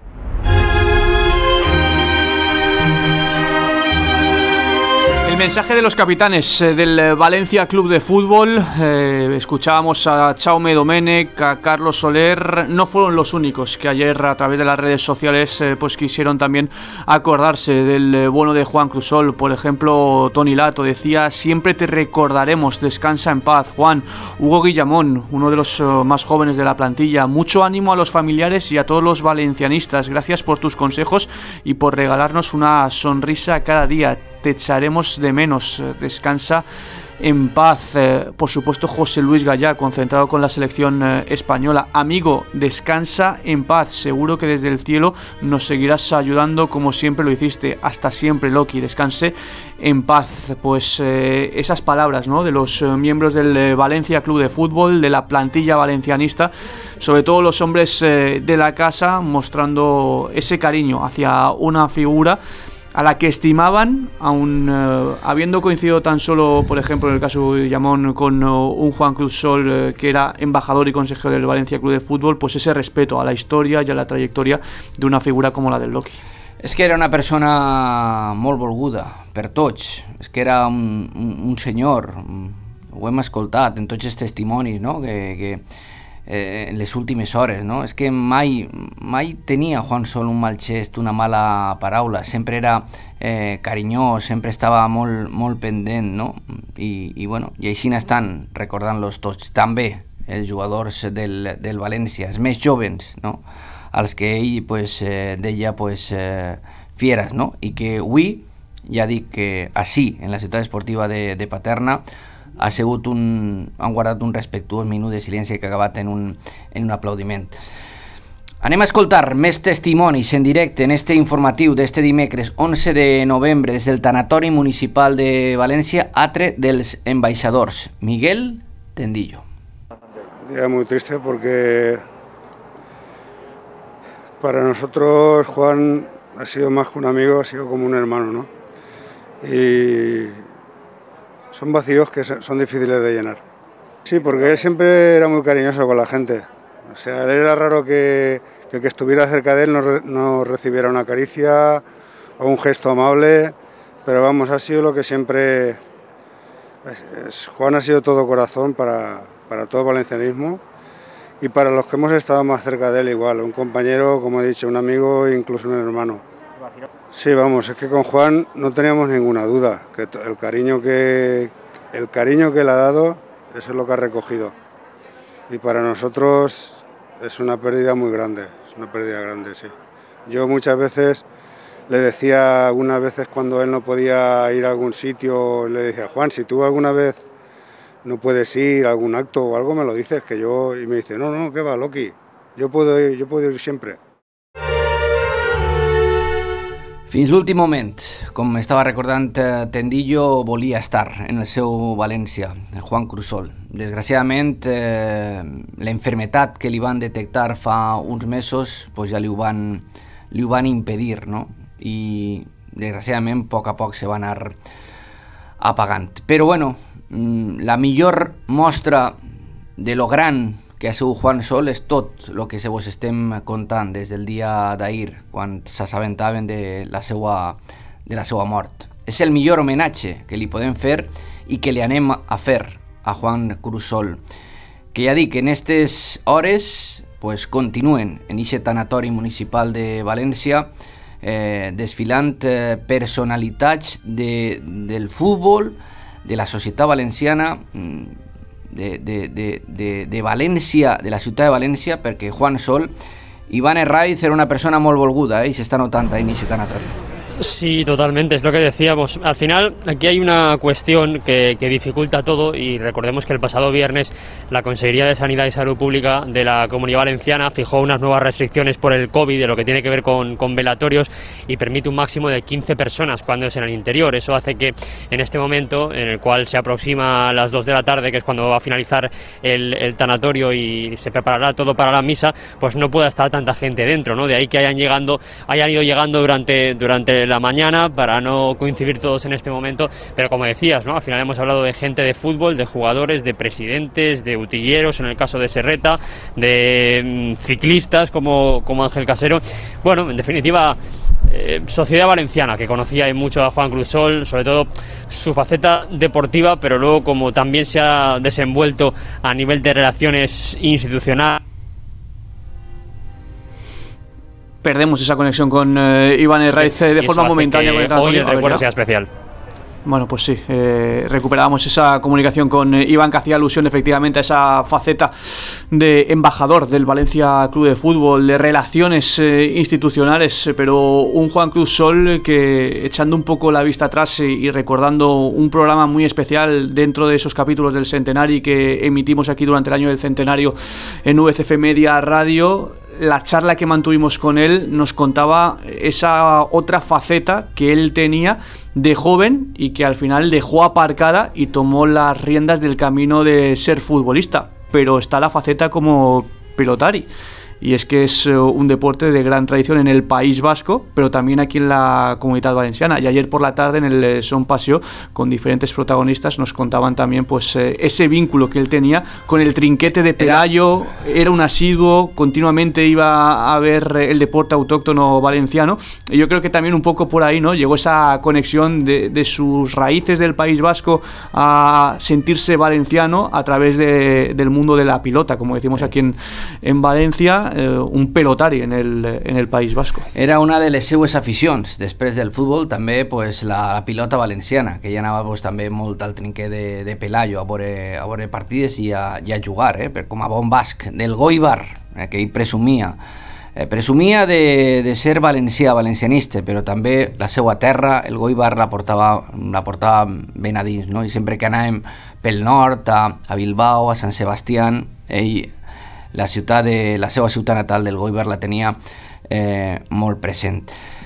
El mensaje de los capitanes eh, del Valencia Club de Fútbol, eh, escuchábamos a Jaume Domènech, a Carlos Soler, no fueron los únicos que ayer a través de las redes sociales eh, pues quisieron también acordarse del eh, bueno de Juan Cruz Sol. Por ejemplo, Toni Lato decía: siempre te recordaremos, descansa en paz, Juan. Hugo Guillamón, uno de los uh, más jóvenes de la plantilla: mucho ánimo a los familiares y a todos los valencianistas, gracias por tus consejos y por regalarnos una sonrisa cada día. Te echaremos de menos, descansa en paz. Eh, por supuesto, José Luis Gallá, concentrado con la selección eh, española: amigo, descansa en paz, seguro que desde el cielo nos seguirás ayudando como siempre lo hiciste. Hasta siempre, Loki, descanse en paz. Pues eh, esas palabras, ¿no?, de los eh, miembros del eh, Valencia Club de Fútbol, de la plantilla valencianista, sobre todo los hombres eh, de la casa, mostrando ese cariño hacia una figura a la que estimaban, aun uh, habiendo coincidido tan solo, por ejemplo, en el caso de Guillamón, con uh, un Juan Cruz Sol uh, que era embajador y consejero del Valencia Club de Fútbol, pues ese respeto a la historia y a la trayectoria de una figura como la del Loki. És que era una persona molt volguda per tots, és que era un, un, un senyor, ho hem escoltat en tots els testimonis, no?, que, que eh, en les últimes hores, no? És que mai, mai tenia Juan Sol un mal gest, una mala paraula, sempre era eh, carinyós, sempre estava molt, molt pendent, no? I, i, bueno, i així n'estan recordant-los tots, també els jugadors del, del València, els més jovens, no?, als que ell pues, eh, deia pues, eh, fieres, no? I que avui, ja dic que així, en la ciutat esportiva de, de Paterna, ha sigut un, han guardat un respectuós minut de silenci que ha acabat en un, en un aplaudiment. Anem a escoltar més testimonis en directe en este informatiu d'este dimecres onze de novembre des del Tanatori Municipal de València, atre dels ambaixadors. Miguel Tendillo. Un día muy triste porque para nosotros Juan ha sido más que un amigo, ha sido como un hermano, ¿no? Y son vacíos que son difíciles de llenar. Sí, porque él siempre era muy cariñoso con la gente. O sea, él era raro que, que el que estuviera cerca de él no, re, no recibiera una caricia o un gesto amable, pero vamos, ha sido lo que siempre... Es, es, Juan ha sido todo corazón para, para todo el valencianismo y para los que hemos estado más cerca de él igual, un compañero, como he dicho, un amigo e incluso un hermano. Sí, vamos, es que con Juan no teníamos ninguna duda, que el cariño que, el cariño que le ha dado, eso es lo que ha recogido. Y para nosotros es una pérdida muy grande, es una pérdida grande, sí. Yo muchas veces le decía, algunas veces cuando él no podía ir a algún sitio, le decía, Juan, si tú alguna vez no puedes ir a algún acto o algo, me lo dices, que yo... Y me dice, no, no, ¿qué va, Loki? Yo puedo ir, yo puedo ir siempre. Fins l'últim moment, com estava recordant Tendillo, volia estar en el seu València, Juan Crusol. Desgraciadament, eh, la enfermetat que li van detectar fa uns mesos pues ja li ho van, li ho van impedir, no? I desgraciadament a poc a poc se va anar apagant. Però bueno, la millor mostra de lo gran que ha sigut Juan Sol és tot el que se vos estem contant des del dia d'ahir, quan s'assabentaven de la seva, de la seva mort. És el millor homenatge que li podem fer i que li anem a fer a Juan Crusol, que ja dic, en aquestes hores pues, continuen en aquest tanatori municipal de València eh, desfilant eh, personalitats de, del futbol, de la societat valenciana, de, de, de, de, de València, de la ciutat de València, perquè Juan Sol, Iván Herraiz era una persona molt volguda, eh, i s'està notant a inici tanatori. Sí, totalmente, es lo que decíamos. Al final, aquí hay una cuestión que, que dificulta todo y recordemos que el pasado viernes la Consejería de Sanidad y Salud Pública de la Comunidad Valenciana fijó unas nuevas restricciones por el COVID de lo que tiene que ver con, con velatorios y permite un máximo de quince personas cuando es en el interior. Eso hace que en este momento, en el cual se aproxima a las dos de la tarde, que es cuando va a finalizar el, el tanatorio y se preparará todo para la misa, pues no pueda estar tanta gente dentro, ¿no? De ahí que hayan, llegando, hayan ido llegando durante, durante la mañana para no coincidir todos en este momento, pero como decías, ¿no? Al final hemos hablado de gente de fútbol, de jugadores, de presidentes, de utilleros, en el caso de Serreta, de mmm, ciclistas como, como Ángel Casero. Bueno, en definitiva, eh, sociedad valenciana que conocía mucho a Juan Crusol, sobre todo su faceta deportiva, pero luego como también se ha desenvuelto a nivel de relaciones institucionales. Perdemos esa conexión con eh, Iván Herraiz eh, de forma momentánea. Que hoy el recuerdo sea especial. Bueno, pues sí, eh, recuperábamos esa comunicación con eh, Iván, que hacía alusión efectivamente a esa faceta de embajador del Valencia Club de Fútbol, de relaciones eh, institucionales, pero un Juan Crusol que, echando un poco la vista atrás y, y recordando un programa muy especial dentro de esos capítulos del centenario que emitimos aquí durante el año del centenario en V C F Media Radio, la charla que mantuvimos con él nos contaba esa otra faceta que él tenía de joven y que al final dejó aparcada y tomó las riendas del camino de ser futbolista, pero está la faceta como pelotari. Y es que es un deporte de gran tradición en el País Vasco, pero también aquí en la Comunidad Valenciana. Y ayer por la tarde en el Son Paseo, con diferentes protagonistas, nos contaban también pues ese vínculo que él tenía con el trinquete de Pelayo. Era un asiduo, continuamente iba a ver el deporte autóctono valenciano. Y yo creo que también un poco por ahí, ¿no? Llegó esa conexión de, de sus raíces del País Vasco a sentirse valenciano a través de, del mundo de la pilota, como decimos aquí en, en Valencia. Eh, un pelotari en el, en el País Vasco. Era una de les seues aficions. Després del futbol també pues, la, la pilota valenciana, que ja anava pues, també molt al trinquer de, de Pelayo a veure, a veure partides i a, i a jugar, eh, per, com a bon basc del Goibar, eh, que ell presumia eh, presumia de, de ser valencià, valencianista, però també la seva terra, el Goibar, la portava, la portava ben a dins, no? I sempre que anàvem pel nord, a, a Bilbao, a Sant Sebastián, ell la ciutat de la seva ciutat natal del Goibar la tenia eh, molt present.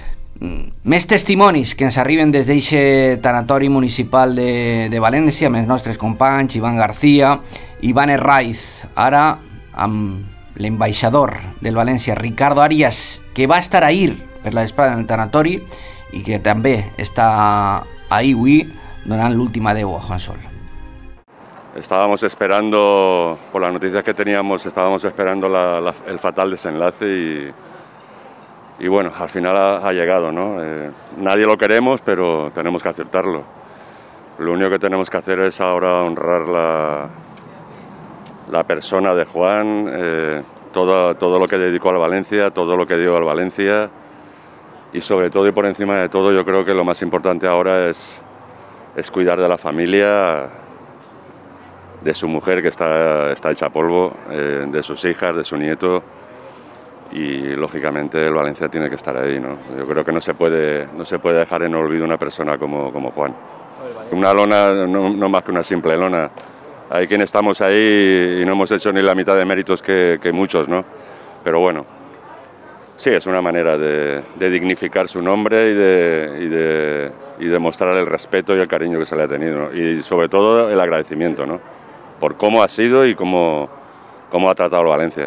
Més testimonis que ens arriben des d'aquest tanatori municipal de, de València, amb els nostres companys Iván García, Iván Herraiz, ara amb l'ambaixador del València, Ricardo Arias, que va estar ahir per la vesprada en el tanatori i que també està ahir avui donant l'última adeu a Juan Sol. Estábamos esperando, por las noticias que teníamos, estábamos esperando la, la, el fatal desenlace y, y bueno, al final ha, ha llegado, ¿no? Eh, nadie lo queremos, pero tenemos que aceptarlo. Lo único que tenemos que hacer es ahora honrar la, la persona de Juan, eh, todo, todo lo que dedicó al Valencia, todo lo que dio al Valencia y sobre todo y por encima de todo yo creo que lo más importante ahora es, es cuidar de la familia, de su mujer que está, está hecha polvo, eh, de sus hijas, de su nieto, y lógicamente el Valencia tiene que estar ahí, ¿no? Yo creo que no se puede, no se puede dejar en olvido una persona como, como Juan. Una lona, no, no más que una simple lona. Hay quienes estamos ahí y no hemos hecho ni la mitad de méritos que, que muchos, ¿no? Pero bueno, sí, es una manera de, de dignificar su nombre y de, y, de, y de mostrar el respeto y el cariño que se le ha tenido, ¿no? Y sobre todo el agradecimiento, ¿no? Por cómo ha sido y cómo, cómo ha tratado el Valencia.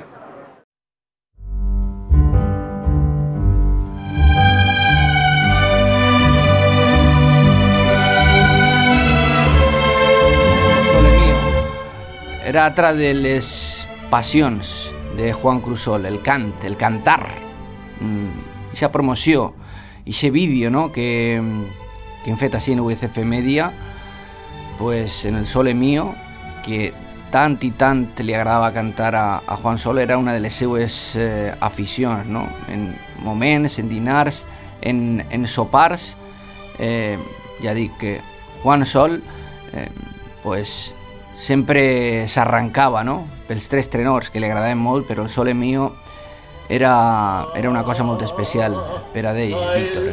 Era otra de les passions de Juan Crusol, el cant, el cantar, mm, esa promoció, ese vídeo, ¿no?, que, que hem fet així en U C F Media, pues en el Sole Mío, que tant i tant li agradava cantar a, a Juan Sol, era una de les seues eh, aficions, no?, en moments, en dinars, en, en sopars, eh, ja dic que Juan Sol, eh, pues sempre s'arrancava, no?, pels tres tenors que li agradaven molt, però el Sole Mío era, era una cosa molt especial per a ell, Víctor.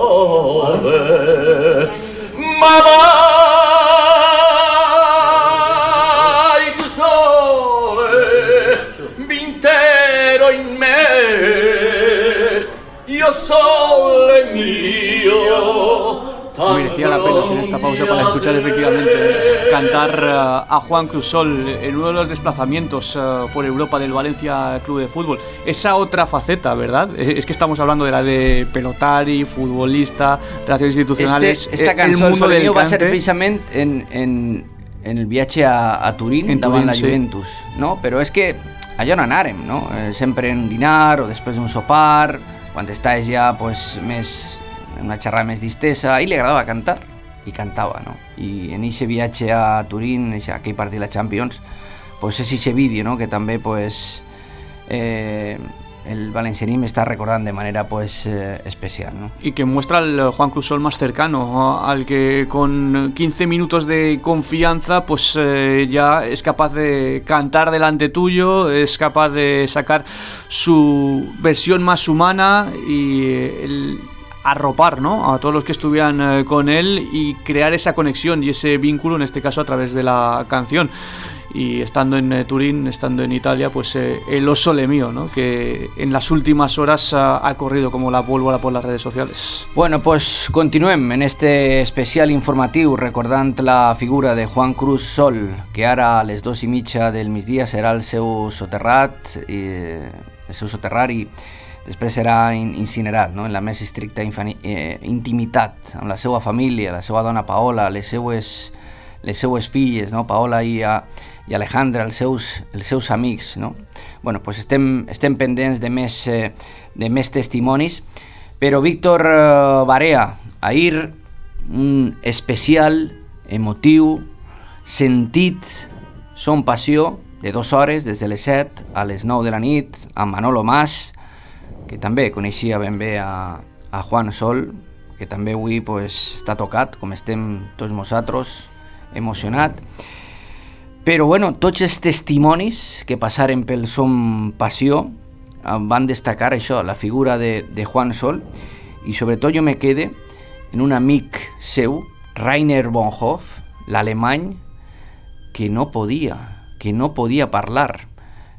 Mamà, tu sole, vintero in me, io sole mio. Merecía la pena hacer esta pausa para escuchar efectivamente cantar uh, a Juan Crusol en uno de los desplazamientos uh, por Europa del Valencia Club de Fútbol. Esa otra faceta, ¿verdad? Es que estamos hablando de la de pelotari, futbolista, relaciones institucionales. Este, esta canción, el mundo del va a ser precisamente en, en, en el viaje a, a Turín, en davant Turín, la sí. Juventus, ¿no? Pero es que allà no anàrem, no? Eh, sempre en un dinar o després d'un sopar, quan estàs ja pues, més en una xerrada més distesa, a ell li agradava cantar i cantava, no? I en aquest viatge a Turín, aquell partit de la Champions, pues és aquest vídeo, no?, que també pues eh, el valencianismo está recordando de manera pues eh, especial, ¿no? Y que muestra al Juan Crusol más cercano, al que con quince minutos de confianza pues eh, ya es capaz de cantar delante tuyo, es capaz de sacar su versión más humana y el arropar, ¿no?, a todos los que estuvieran eh, con él y crear esa conexión y ese vínculo, en este caso a través de la canción. Y estando en eh, Turín, estando en Italia, pues eh, el Sole Mío, ¿no?, que en las últimas horas ha, ha corrido como la pólvora por las redes sociales. Bueno, pues continuem en este especial informatiu recordant la figura de Juan Crusol, que ara a les dos i mitja del migdia serà el seu soterrat, i, el seu soterrari, després serà incinerat, no?, en la més estricta eh, intimitat, amb la seva família, la seva dona Paola, les seues, les seues filles, no?, Paola i, a, i Alejandra, els seus, els seus amics, no? Bueno, pues estem, estem pendents de més, eh, de més testimonis, però Víctor eh, Barea, ahir un especial, emotiu, sentit, Son Passió, de dues hores, des de les set a les nou de la nit, amb Manolo Mas, que també coneixia ben bé a, a Juan Sol, que també avui pues, està tocat, com estem tots nosaltres, emocionat. Però bueno, tots els testimonis que passaren pel Son Passió van destacar això, la figura de, de Juan Sol, i sobretot jo me quede en un amic seu, Rainer Bonhoff, l'alemany, que no podia, que no podia parlar,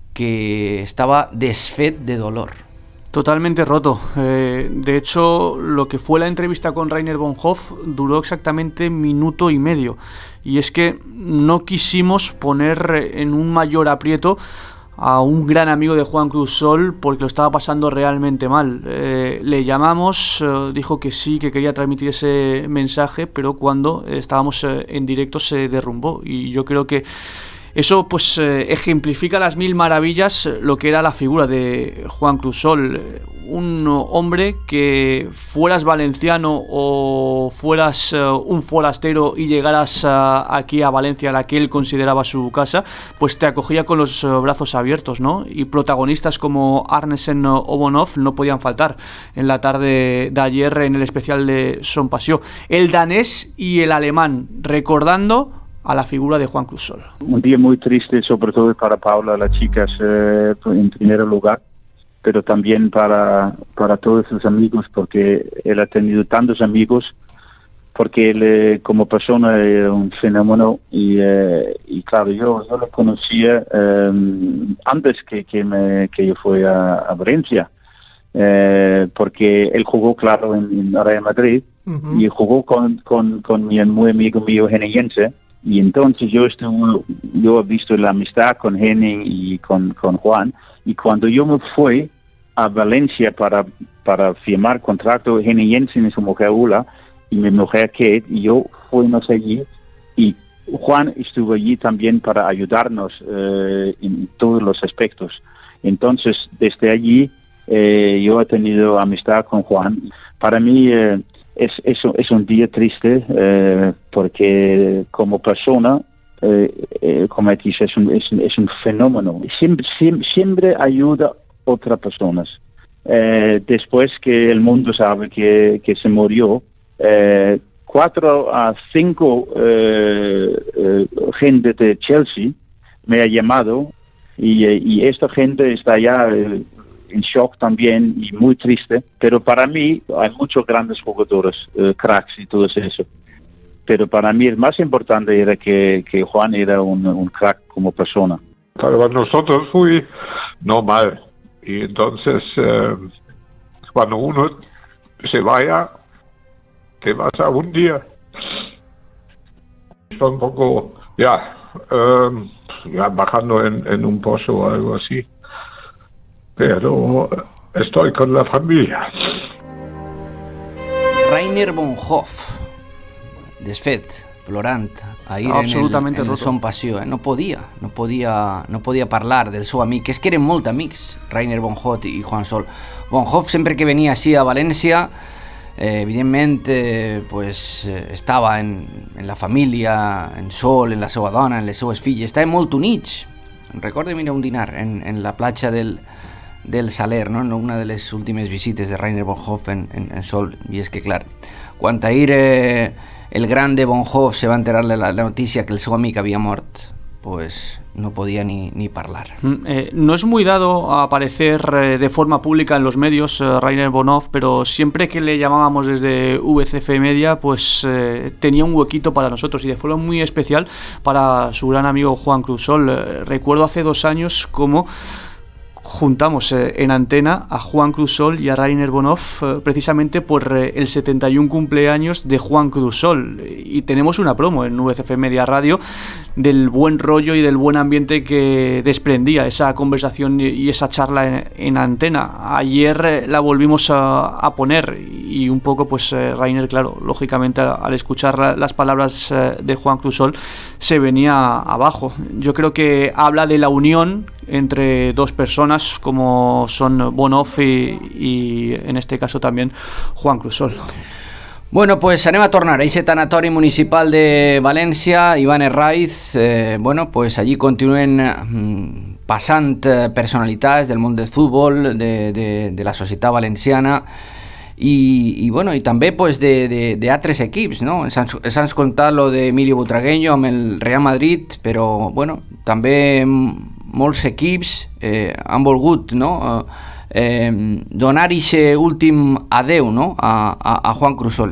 que estava desfet de dolor. Totalmente roto. Eh, de hecho, lo que fue la entrevista con Rainer Bonhoff duró exactamente minuto y medio. Y es que no quisimos poner en un mayor aprieto a un gran amigo de Juan Crusol porque lo estaba pasando realmente mal. Eh, le llamamos, eh, dijo que sí, que quería transmitir ese mensaje, pero cuando estábamos eh, en directo se derrumbó. Y yo creo que eso pues eh, ejemplifica las mil maravillas lo que era la figura de Juan Crusol, un hombre que fueras valenciano o fueras uh, un forastero y llegaras uh, aquí a Valencia, la que él consideraba su casa, pues te acogía con los uh, brazos abiertos, ¿no? Y protagonistas como Arnesen Obonov no podían faltar en la tarde de ayer en el especial de Son Passió. El danés y el alemán recordando a la figura de Juan Cruz Sol. Un día muy triste, sobre todo para Paula, las chicas, eh, en primer lugar, pero también para, para todos sus amigos, porque él ha tenido tantos amigos, porque él eh, como persona era un fenómeno y, eh, y claro, yo, yo lo conocía eh, antes que, que, me, que yo fui a, a Valencia, eh, porque él jugó, claro, en, en Real Madrid, uh-huh. y jugó con, con, con mi muy amigo mío, Henningense, y entonces yo estuve, yo he visto la amistad con Henning y con, con Juan, y cuando yo me fui a Valencia para, para firmar contrato, Henning Jensen y su mujer Ula, y mi mujer Kate, y yo fuimos allí, y Juan estuvo allí también para ayudarnos eh, en todos los aspectos. Entonces, desde allí, eh, yo he tenido amistad con Juan. Para mí eh, es, es, es un día triste, eh, porque como persona, eh, eh, como dice, es un, es, es un fenómeno. Siempre, siempre, siempre ayuda a otras personas. Eh, después que el mundo sabe que, que se murió, Eh, cuatro a cinco eh, eh, gente de Chelsea me ha llamado y, eh, y esta gente está ya eh, en shock también y muy triste, pero para mí hay muchos grandes jugadores, eh, cracks y todo eso, pero para mí el más importante era que, que Juan era un, un crack como persona. Para nosotros fue normal y entonces eh, cuando uno se vaya, te vas a un día. Está un poco, ya, eh, ya bajando en, en un pozo o algo así. Pero estoy con la familia. Rainer Bonhoff, desfet, plorant, ahir no, absolutamente en el, en el Son Passió, eh? no podia, no podia, no podia parlar del seu amic, és que eren molt amics, Rainer Bonhoff i Juan Sol. Bonhoff sempre que venia així a València, Eh, evidentment eh, pues, eh, estava en, en la família, en Sol, en la seva dona, en les seues filles, estaven molt units. Recordo mira un dinar en, en la platja del, del Saler, no? En una de les últimes visites de Rainer Bonhoff en, en, en Sol, i és que clar, quan ahir eh, el gran de Bonhoff se va enterar de la, la notícia que el seu amic havia mort, pues no podía ni, ni hablar. Eh, no es muy dado a aparecer eh, de forma pública en los medios, eh, Rainer Bonhoff, pero siempre que le llamábamos desde V C F Media, pues eh, tenía un huequito para nosotros y de forma muy especial para su gran amigo Juan Cruz Sol. Eh, recuerdo hace dos años cómo juntamos eh, en antena a Juan Cruz Sol y a Rainer Bonhoff eh, precisamente por eh, el setenta y uno cumpleaños de Juan Cruz Sol, y tenemos una promo en V C F Media Radio del buen rollo y del buen ambiente que desprendía esa conversación y esa charla en, en antena. Ayer eh, la volvimos a, a poner y un poco pues eh, Rainer, claro, lógicamente al escuchar la, las palabras eh, de Juan Cruz Sol se venía abajo. Yo creo que habla de la unión entre dos personas como son Bonhoff y, y en este caso también Juan Cruz Sol. Bueno, pues anem a tornar a ese tanatori municipal de València, Iván Herraiz. Eh, bueno, pues allí continuen mm, passant personalitats del món del futbol, de, de, de la societat valenciana i, i, bueno, i també pues, d'altres equips, no? S'han contat lo d'Emilio Butragueño amb el Real Madrid, però bueno, també molts equips eh, han volgut, no? Eh, donar aquest últim adeu, no? a, a, a Juan Cruz Sol.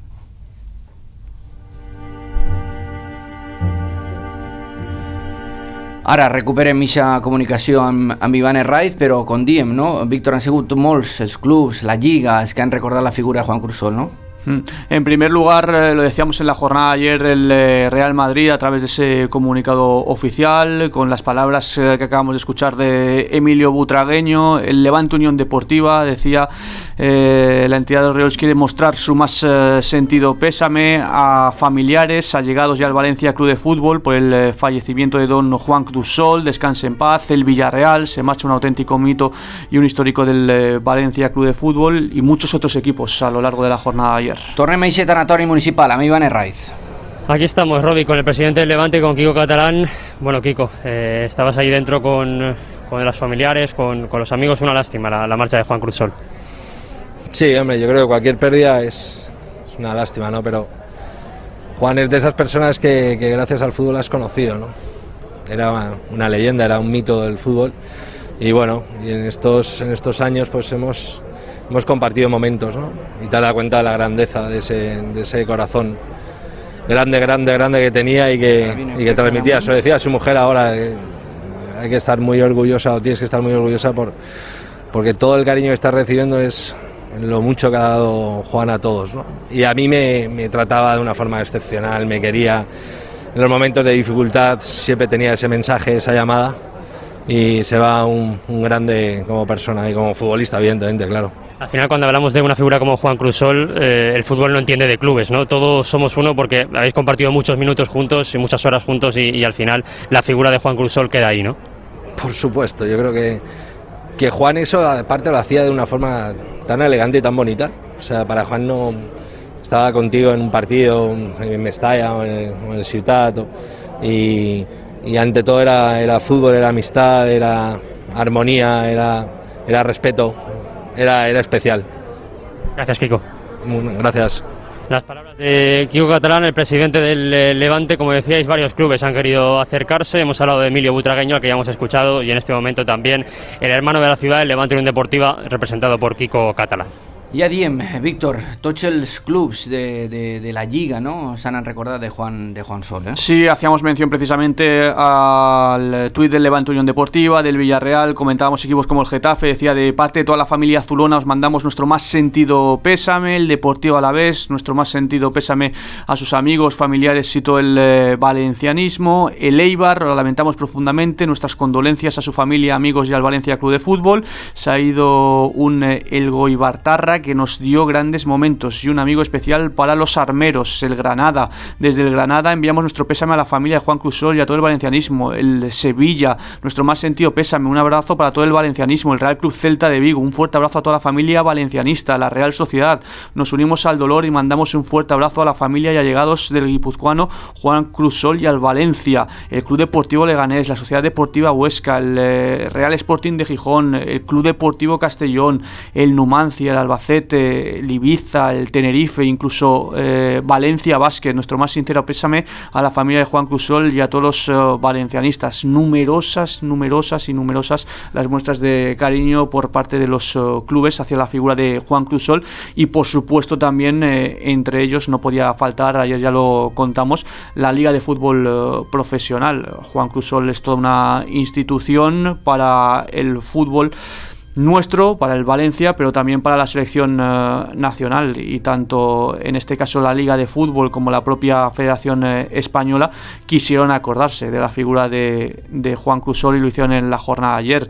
Ara recuperem aquesta comunicació amb, amb Iván Herraiz, però com diem, no? Víctor, han sigut molts els clubs, la Lliga, els que han recordat la figura de Juan Cruz Sol, no? En primer lugar, eh, lo decíamos en la jornada ayer, el eh, Real Madrid a través de ese comunicado oficial, con las palabras eh, que acabamos de escuchar de Emilio Butragueño. El Levante Unión Deportiva decía, eh, la entidad de los Reos quiere mostrar su más eh, sentido pésame a familiares, allegados y al Valencia Club de Fútbol por el eh, fallecimiento de don Juan Cruz Sol. Descanse en paz. El Villarreal, se marcha un auténtico mito y un histórico del eh, Valencia Club de Fútbol, y muchos otros equipos a lo largo de la jornada de ayer. Tornem a ese tanatori municipal, a mi Iván Herraiz. Aquí estamos, Roby, con el presidente del Levante, con Kiko Catalán. Bueno, Kiko, eh, estabas ahí dentro con, con los familiares, con, con los amigos. Una lástima la, la marcha de Juan Cruz Sol. Sí, hombre, yo creo que cualquier pérdida es, es una lástima, ¿no? Pero Juan es de esas personas que, que gracias al fútbol has conocido, ¿no? Era una leyenda, era un mito del fútbol y bueno, y en estos, en estos años pues hemos, hemos compartido momentos, ¿no? Y te das cuenta de la grandeza de ese, de ese corazón grande, grande, grande que tenía y que, y que transmitía. Eso decía a su mujer ahora, eh, hay que estar muy orgullosa, o tienes que estar muy orgullosa por, porque todo el cariño que estás recibiendo es lo mucho que ha dado Juan a todos, ¿no? Y a mí me, me trataba de una forma excepcional, me quería, en los momentos de dificultad siempre tenía ese mensaje, esa llamada, y se va un, un grande como persona y como futbolista, evidentemente, claro. Al final, cuando hablamos de una figura como Juan Cruz Sol, eh, el fútbol no entiende de clubes, ¿no? Todos somos uno porque habéis compartido muchos minutos juntos y muchas horas juntos y, y al final la figura de Juan Cruz Sol queda ahí, ¿no? Por supuesto, yo creo que, que Juan eso aparte lo hacía de una forma tan elegante y tan bonita. O sea, para Juan no estaba contigo en un partido, en Mestalla o en el, o en el Ciutat, o, y, y ante todo era, era fútbol, era amistad, era armonía, era, era respeto, era, era especial. Gracias, Kiko. Gracias. Las palabras de Kiko Catalán, el presidente del eh, Levante. Como decíais, varios clubes han querido acercarse. Hemos hablado de Emilio Butragueño, al que ya hemos escuchado, y en este momento también el hermano de la ciudad, el Levante Unión Deportiva, representado por Kiko Catalán. Ja diem, Víctor, tots els clubs de, de, de la Lliga, ¿no?, se han recordado de Juan, de Juan Sol, ¿eh? Sí, hacíamos mención precisamente al tuit del Levante Unión Deportiva, del Villarreal, comentábamos equipos como el Getafe, decía: de parte de toda la familia azulona os mandamos nuestro más sentido pésame, el Deportivo Alavés, nuestro más sentido pésame a sus amigos, familiares y todo el eh, valencianismo, el Eibar, lo lamentamos profundamente, nuestras condolencias a su familia, amigos y al Valencia Club de Fútbol. Se ha ido un eh, Elgoibartarra que nos dio grandes momentos, y un amigo especial para los armeros, el Granada. Desde el Granada enviamos nuestro pésame a la familia de Juan Cruz Sol y a todo el valencianismo. El Sevilla, nuestro más sentido pésame, un abrazo para todo el valencianismo. El Real Club Celta de Vigo, un fuerte abrazo a toda la familia valencianista. La Real Sociedad, nos unimos al dolor y mandamos un fuerte abrazo a la familia y allegados del guipuzcoano Juan Cruz Sol y al Valencia. El Club Deportivo Leganés, la Sociedad Deportiva Huesca, el eh, Real Sporting de Gijón, el Club Deportivo Castellón, el Numancia, el Albacete, el Ibiza, el Tenerife, incluso eh, Valencia Basket. Nuestro más sincero pésame a la familia de Juan Cruz Sol y a todos los uh, valencianistas. Numerosas, numerosas y numerosas las muestras de cariño por parte de los uh, clubes hacia la figura de Juan Cruz Sol, y por supuesto también eh, entre ellos no podía faltar, ayer ya lo contamos, la Liga de Fútbol uh, Profesional. Juan Cruz Sol es toda una institución para el fútbol nuestro, para el Valencia, pero también para la selección eh, nacional, y tanto en este caso la Liga de Fútbol como la propia Federación eh, Española quisieron acordarse de la figura de, de Juan Cruz Sol y lo hicieron en la jornada de ayer.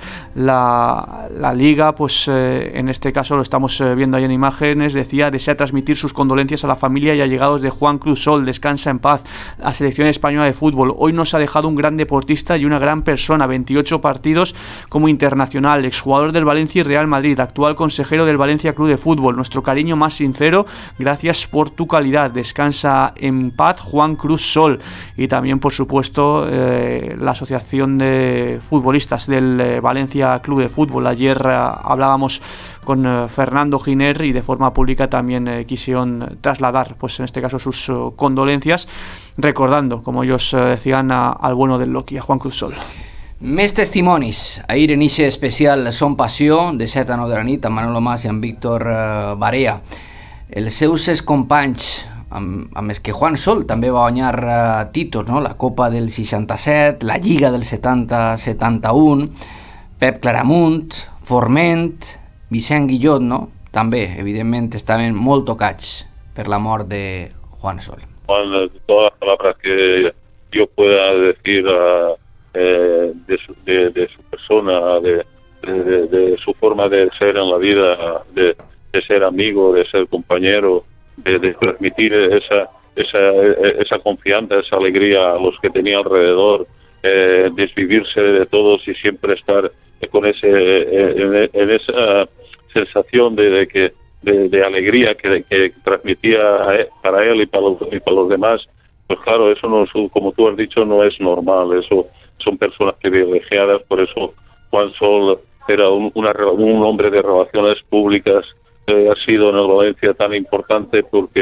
La, la Liga, pues eh, en este caso lo estamos eh, viendo ahí en imágenes, decía: desea transmitir sus condolencias a la familia y allegados de Juan Cruz Sol, descansa en paz. La selección española de fútbol hoy nos ha dejado un gran deportista y una gran persona, veintiocho partidos como internacional, exjugador del Valencia y Real Madrid, actual consejero del Valencia Club de Fútbol. Nuestro cariño más sincero, gracias por tu calidad, descansa en paz Juan Cruz Sol. Y también, por supuesto, eh, la Asociación de Futbolistas del eh, Valencia Club de Fútbol. Ayer eh, hablábamos con eh, Fernando Giner y de forma pública también eh, quisieron trasladar, pues en este caso, sus uh, condolencias, recordando, como ellos uh, decían, a, al bueno del Loki, a Juan Cruz Sol. Més testimonis. Ahir en eixe especial Som Passió, de set a nou de la nit, amb Manolo Mas i amb Víctor eh, Barea. Els seus companys, amb, amb els que Juan Sol també va guanyar eh, títols, no? La Copa del seixanta-set, la Lliga del setanta setanta-un, Pep Claramunt, Forment, Vicent Guillot, no? També, evidentment, estaven molt tocats per la mort de Juan Sol. Juan, todas las palabras que yo pueda decir a Eh, de, su, de, de su persona, de, de, de su forma de ser en la vida, de, de ser amigo, de ser compañero, de, de transmitir esa, esa, esa confianza, esa alegría a los que tenía alrededor, eh, desvivirse de todos y siempre estar con ese en, en esa sensación de, de que de, de alegría que, que transmitía para él y para los, y para los demás. Pues claro, eso no, como tú has dicho, no es normal. Eso son personas privilegiadas, por eso Juan Sol era un, una, un hombre de relaciones públicas, eh, ha sido en el Valencia tan importante porque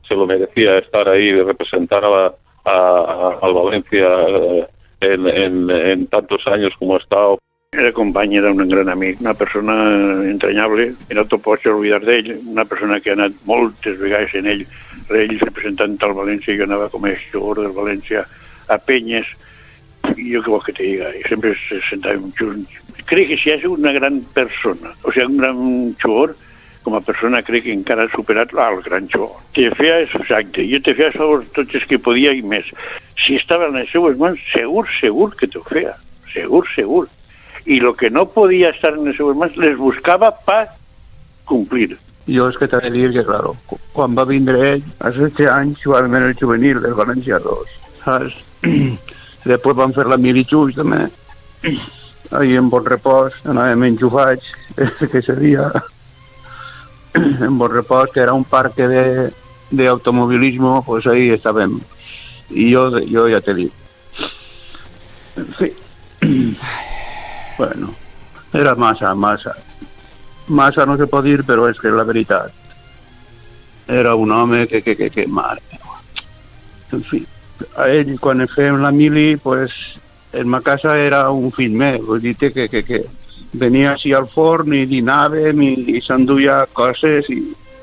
se lo merecía estar ahí y representar a, a, a, al Valencia eh, en, en, en tantos años como ha estado. Era company, era un gran amic, una persona entranyable, i no te'l pots oblidar d'ell, una persona que ha anat moltes vegades en ell, ell representant al València, jo anava com a jugador del València a Penyes, i jo què vols que te diga, i sempre se sentàvem junts. Crec que si és una gran persona, o sigui, un gran jugador, com a persona crec que encara ha superat al gran jugador. Te feia, exacte, jo te feia favors tots els que podia i més. Si estava en les seues mans, segur, segur que t'ho feia, segur, segur. Y lo que no podía estar en les seues mans les buscava per complir. Jo és que t'he de dir que, claro, quan va vindre ell, a setze anys, va venir el juvenil del València dos, saps? Després van fer la Militxús, també, ahí en Bon Repòs, anàvem enxufats, que seria en Bon Repòs, que era un parque de, de automovilismo, pues ahí estàvem. I jo, jo ja t'he dit. En fi. Bueno, era massa, massa. Massa no se pot dir, però és que és la veritat. Era un home que, que, que, que mare. En fi, a ell, quan fèiem la mili, pues, en ma casa era un fill meu. Vull dir que, que, que venia així al forn i dinàvem i, i s'enduia coses i...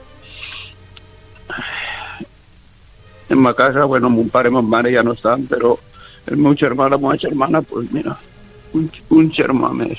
En ma casa, bueno, mon pare i mon mare ja no estan, però el meu germà, la meva germana, pues mira... Un, un germà més.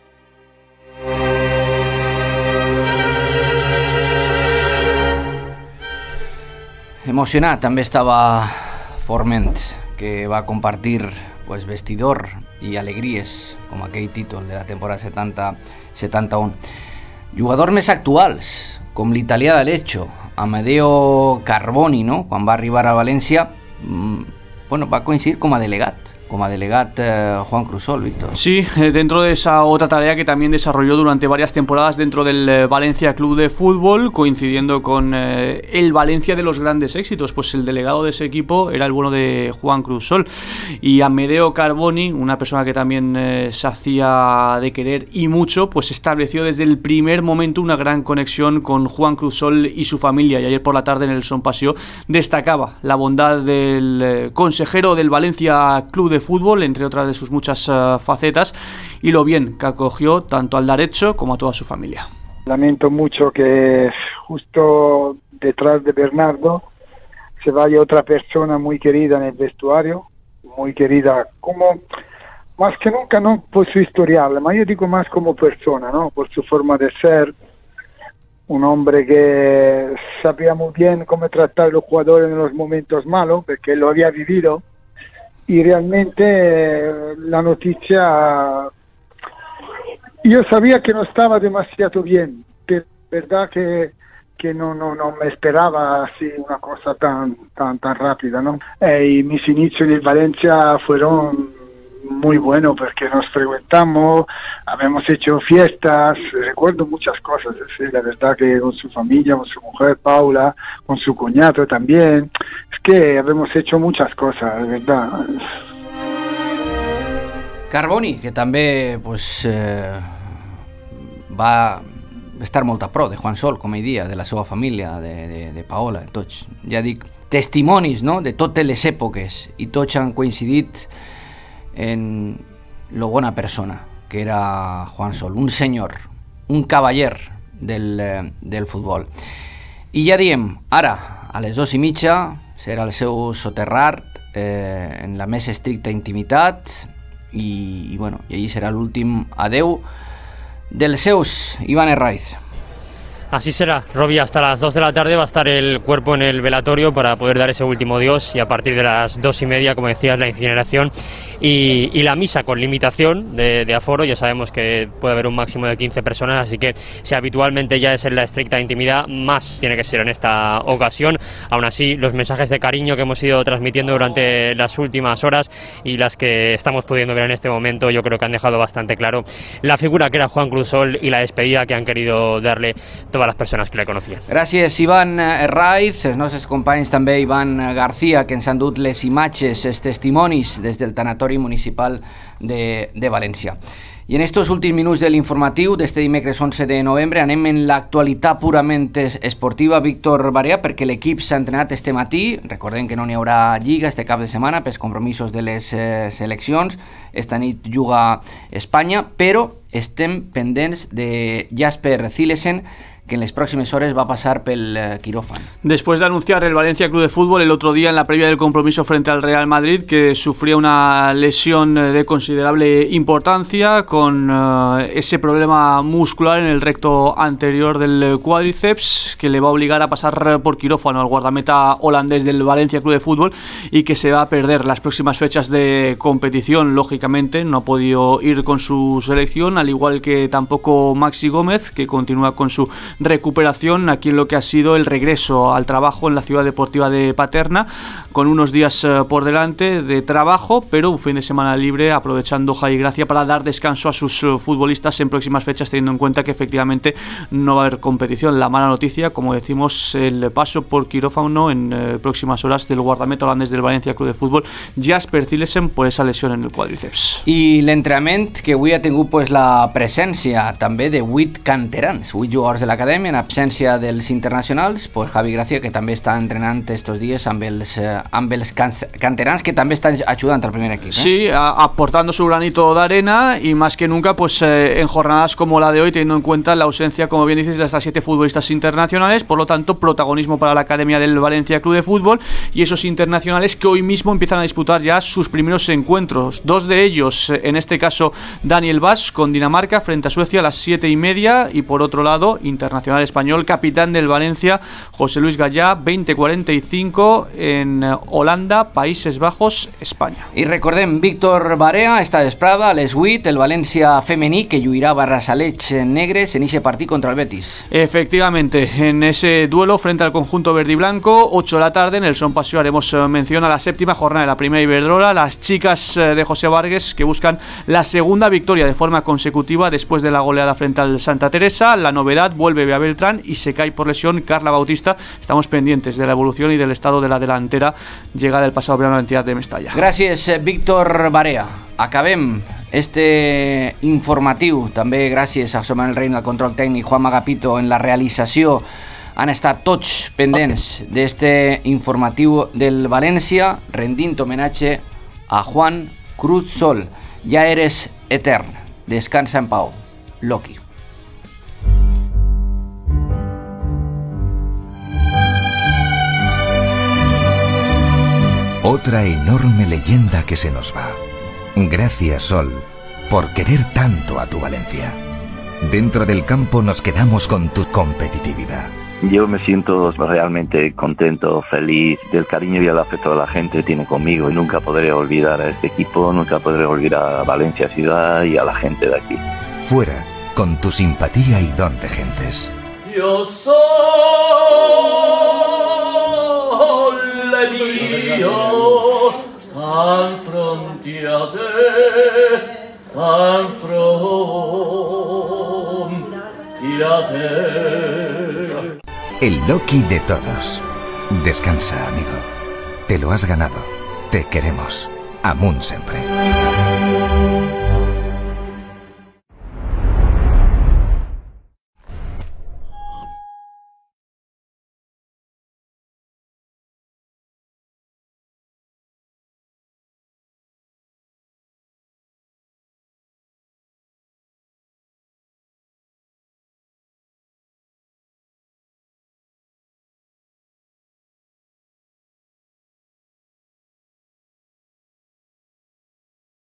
Emocionat també estava Forment, que va compartir pues, vestidor i alegries, com aquell títol de la temporada setanta setanta-un. Jugadors més actuals, com l'italià de Lecce, Amedeo Carboni, no? Quan va arribar a València, mmm, bueno, va coincidir com a delegat. como delegat eh, Juan Crusol, Víctor. Sí, eh, dentro de esa otra tarea que también desarrolló durante varias temporadas dentro del eh, Valencia Club de Fútbol, coincidiendo con eh, el Valencia de los grandes éxitos, pues el delegado de ese equipo era el bueno de Juan Crusol. Y Amedeo Carboni, una persona que también eh, se hacía de querer y mucho, pues estableció desde el primer momento una gran conexión con Juan Crusol y su familia. Y ayer por la tarde Nelson Passió destacaba la bondad del eh, consejero del Valencia Club de Fútbol, entre otras de sus muchas uh, facetas, y lo bien que acogió tanto al Larecho como a toda su familia. Lamento mucho que justo detrás de Bernardo se vaya otra persona muy querida en el vestuario, muy querida como más que nunca, no por su historial, ma io dico más como persona, ¿no? Por su forma de ser, un hombre que sabía muy bien cómo tratar a los jugadores en los momentos malos, porque lo había vivido. Y realmente eh, la noticia, yo sabía que no estaba demasiado bien, pero verdad que, que no, no, no me esperaba así una cosa tan, tan, tan rápida, ¿no? Eh, y mis inicios en Valencia fueron muy buenos porque nos frecuentamos, habíamos hecho fiestas, recuerdo muchas cosas, sí, la verdad que con su familia, con su mujer Paula, con su cuñado también, es que habíamos hecho muchas cosas, de verdad. Carboni, que també pues, eh, va estar molt a pro de Juan Sol, com ell dia, de la seva família, de, de, de Paola, tots, ja dic, testimonis, no?, de totes les èpoques, i tots han coincidit en lo bona persona que era Juan Sol, un senyor, un cavaller del, eh, del futbol. I ja diem, ara, a les dos i mitja, serà el seu soterrat eh, en la més estricta intimitat i, i, bueno, i allí serà l'últim adeu dels seus, Iván Herraiz. Así será, Robbie, hasta las dos de la tarde va a estar el cuerpo en el velatorio para poder dar ese último adiós y a partir de las dos y media, como decías, la incineración y, y la misa con limitación de, de aforo. Ya sabemos que puede haber un máximo de quince personas, así que si habitualmente ya es en la estricta intimidad, más tiene que ser en esta ocasión. Aún así, los mensajes de cariño que hemos ido transmitiendo durante las últimas horas y las que estamos pudiendo ver en este momento, yo creo que han dejado bastante claro la figura que era Juan Crusol y la despedida que han querido darle todas las persones que la conocien. Gràcies, Iván Herraiz, els nostres companys també, Iván García, que ens han dut les imatges, els testimonis des del tanatori municipal de, de València. I en estos últims minuts de l'informatiu d'este dimecres onze de novembre anem en l'actualitat purament esportiva. Víctor Barea, perquè l'equip s'ha entrenat este matí. Recordem que no n'hi haurà lliga este cap de setmana pels compromisos de les eh, seleccions. Esta nit juga Espanya, però estem pendents de Jasper Cillesen, que en las próximas horas va a pasar pel uh, quirófano. Después de anunciar el Valencia Club de Fútbol el otro día en la previa del compromiso frente al Real Madrid que sufría una lesión de considerable importancia con uh, ese problema muscular en el recto anterior del cuádriceps que le va a obligar a pasar por quirófano al guardameta holandés del Valencia Club de Fútbol y que se va a perder las próximas fechas de competición. Lógicamente no ha podido ir con su selección, al igual que tampoco Maxi Gómez, que continúa con su recuperación aquí en lo que ha sido el regreso al trabajo en la ciudad deportiva de Paterna, con unos días uh, por delante de trabajo, pero un fin de semana libre, aprovechando Jai Gracia para dar descanso a sus uh, futbolistas en próximas fechas, teniendo en cuenta que efectivamente no va a haber competición. La mala noticia, como decimos, el paso por quirófano en uh, próximas horas del guardameta holandés del Valencia Club de Fútbol, Jasper Cillesen, por esa lesión en el cuádriceps. I l'entrenament que avui ha tingut pues, la presència també de vuit canterans, vuit jugadors de l'acadèmia, en absència dels internacionals, pues Javi Gracia, que també està entrenant estos dies amb els, eh, amb els canterans, que també estan ayudant al primer equipo. ¿eh? Sí, a, aportando su granito de arena y más que nunca pues eh, en jornadas como la de hoy, teniendo en cuenta la ausencia, como bien dices, de hasta siete futbolistas internacionales, por lo tanto protagonismo para la Academia del Valencia Club de Fútbol y esos internacionales que hoy mismo empiezan a disputar ya sus primeros encuentros. Dos de ellos, en este caso Daniel Vaz con Dinamarca frente a Suecia a las siete y media, y por otro lado internacional español, capitán del Valencia, José Luis Gallá, veinte cuarenta y cinco en Holanda, Países Bajos, España. I recordem, Víctor Barea està desprada a les vuit, el València femení que lluirà barrasalets negres en ese partit contra el Betis. Efectivamente, en ese duelo frente al conjunto verde y blanco, ocho de la tarde en el Son Paseo haremos mención a la séptima jornada de la primera Iberdrola, las chicas de José Vargas que buscan la segunda victoria de forma consecutiva después de la goleada frente al Santa Teresa. La novedad, vuelve Bea Beltrán y se cae por lesión Carla Bautista. Estamos pendientes de la evolución y del estado de la delantera llegada el pasado verano a la entidad de Mestalla. Gràcies, Víctor Barea. Acabem este informatiu, també gràcies a José Manuel Reina, el control tècnic, Juan Magapito en la realització. Han estat tots pendents d'este informatiu del València, rendint homenatge a Juan Cruz Sol. Ja eres etern. Descansa en pau. Loki. Otra enorme leyenda que se nos va. Gracias, Sol, por querer tanto a tu Valencia. Dentro del campo nos quedamos con tu competitividad. Yo me siento realmente contento, feliz del cariño y el afecto de la gente que tiene conmigo y nunca podré olvidar a este equipo, nunca podré olvidar a Valencia ciudad y a la gente de aquí. Fuera, con tu simpatía y don de gentes. Io sole mio, tan fronti a te, tan fronti a te. El Loki de todos. Descansa, amigo. Te lo has ganado. Te queremos. Amunt sempre.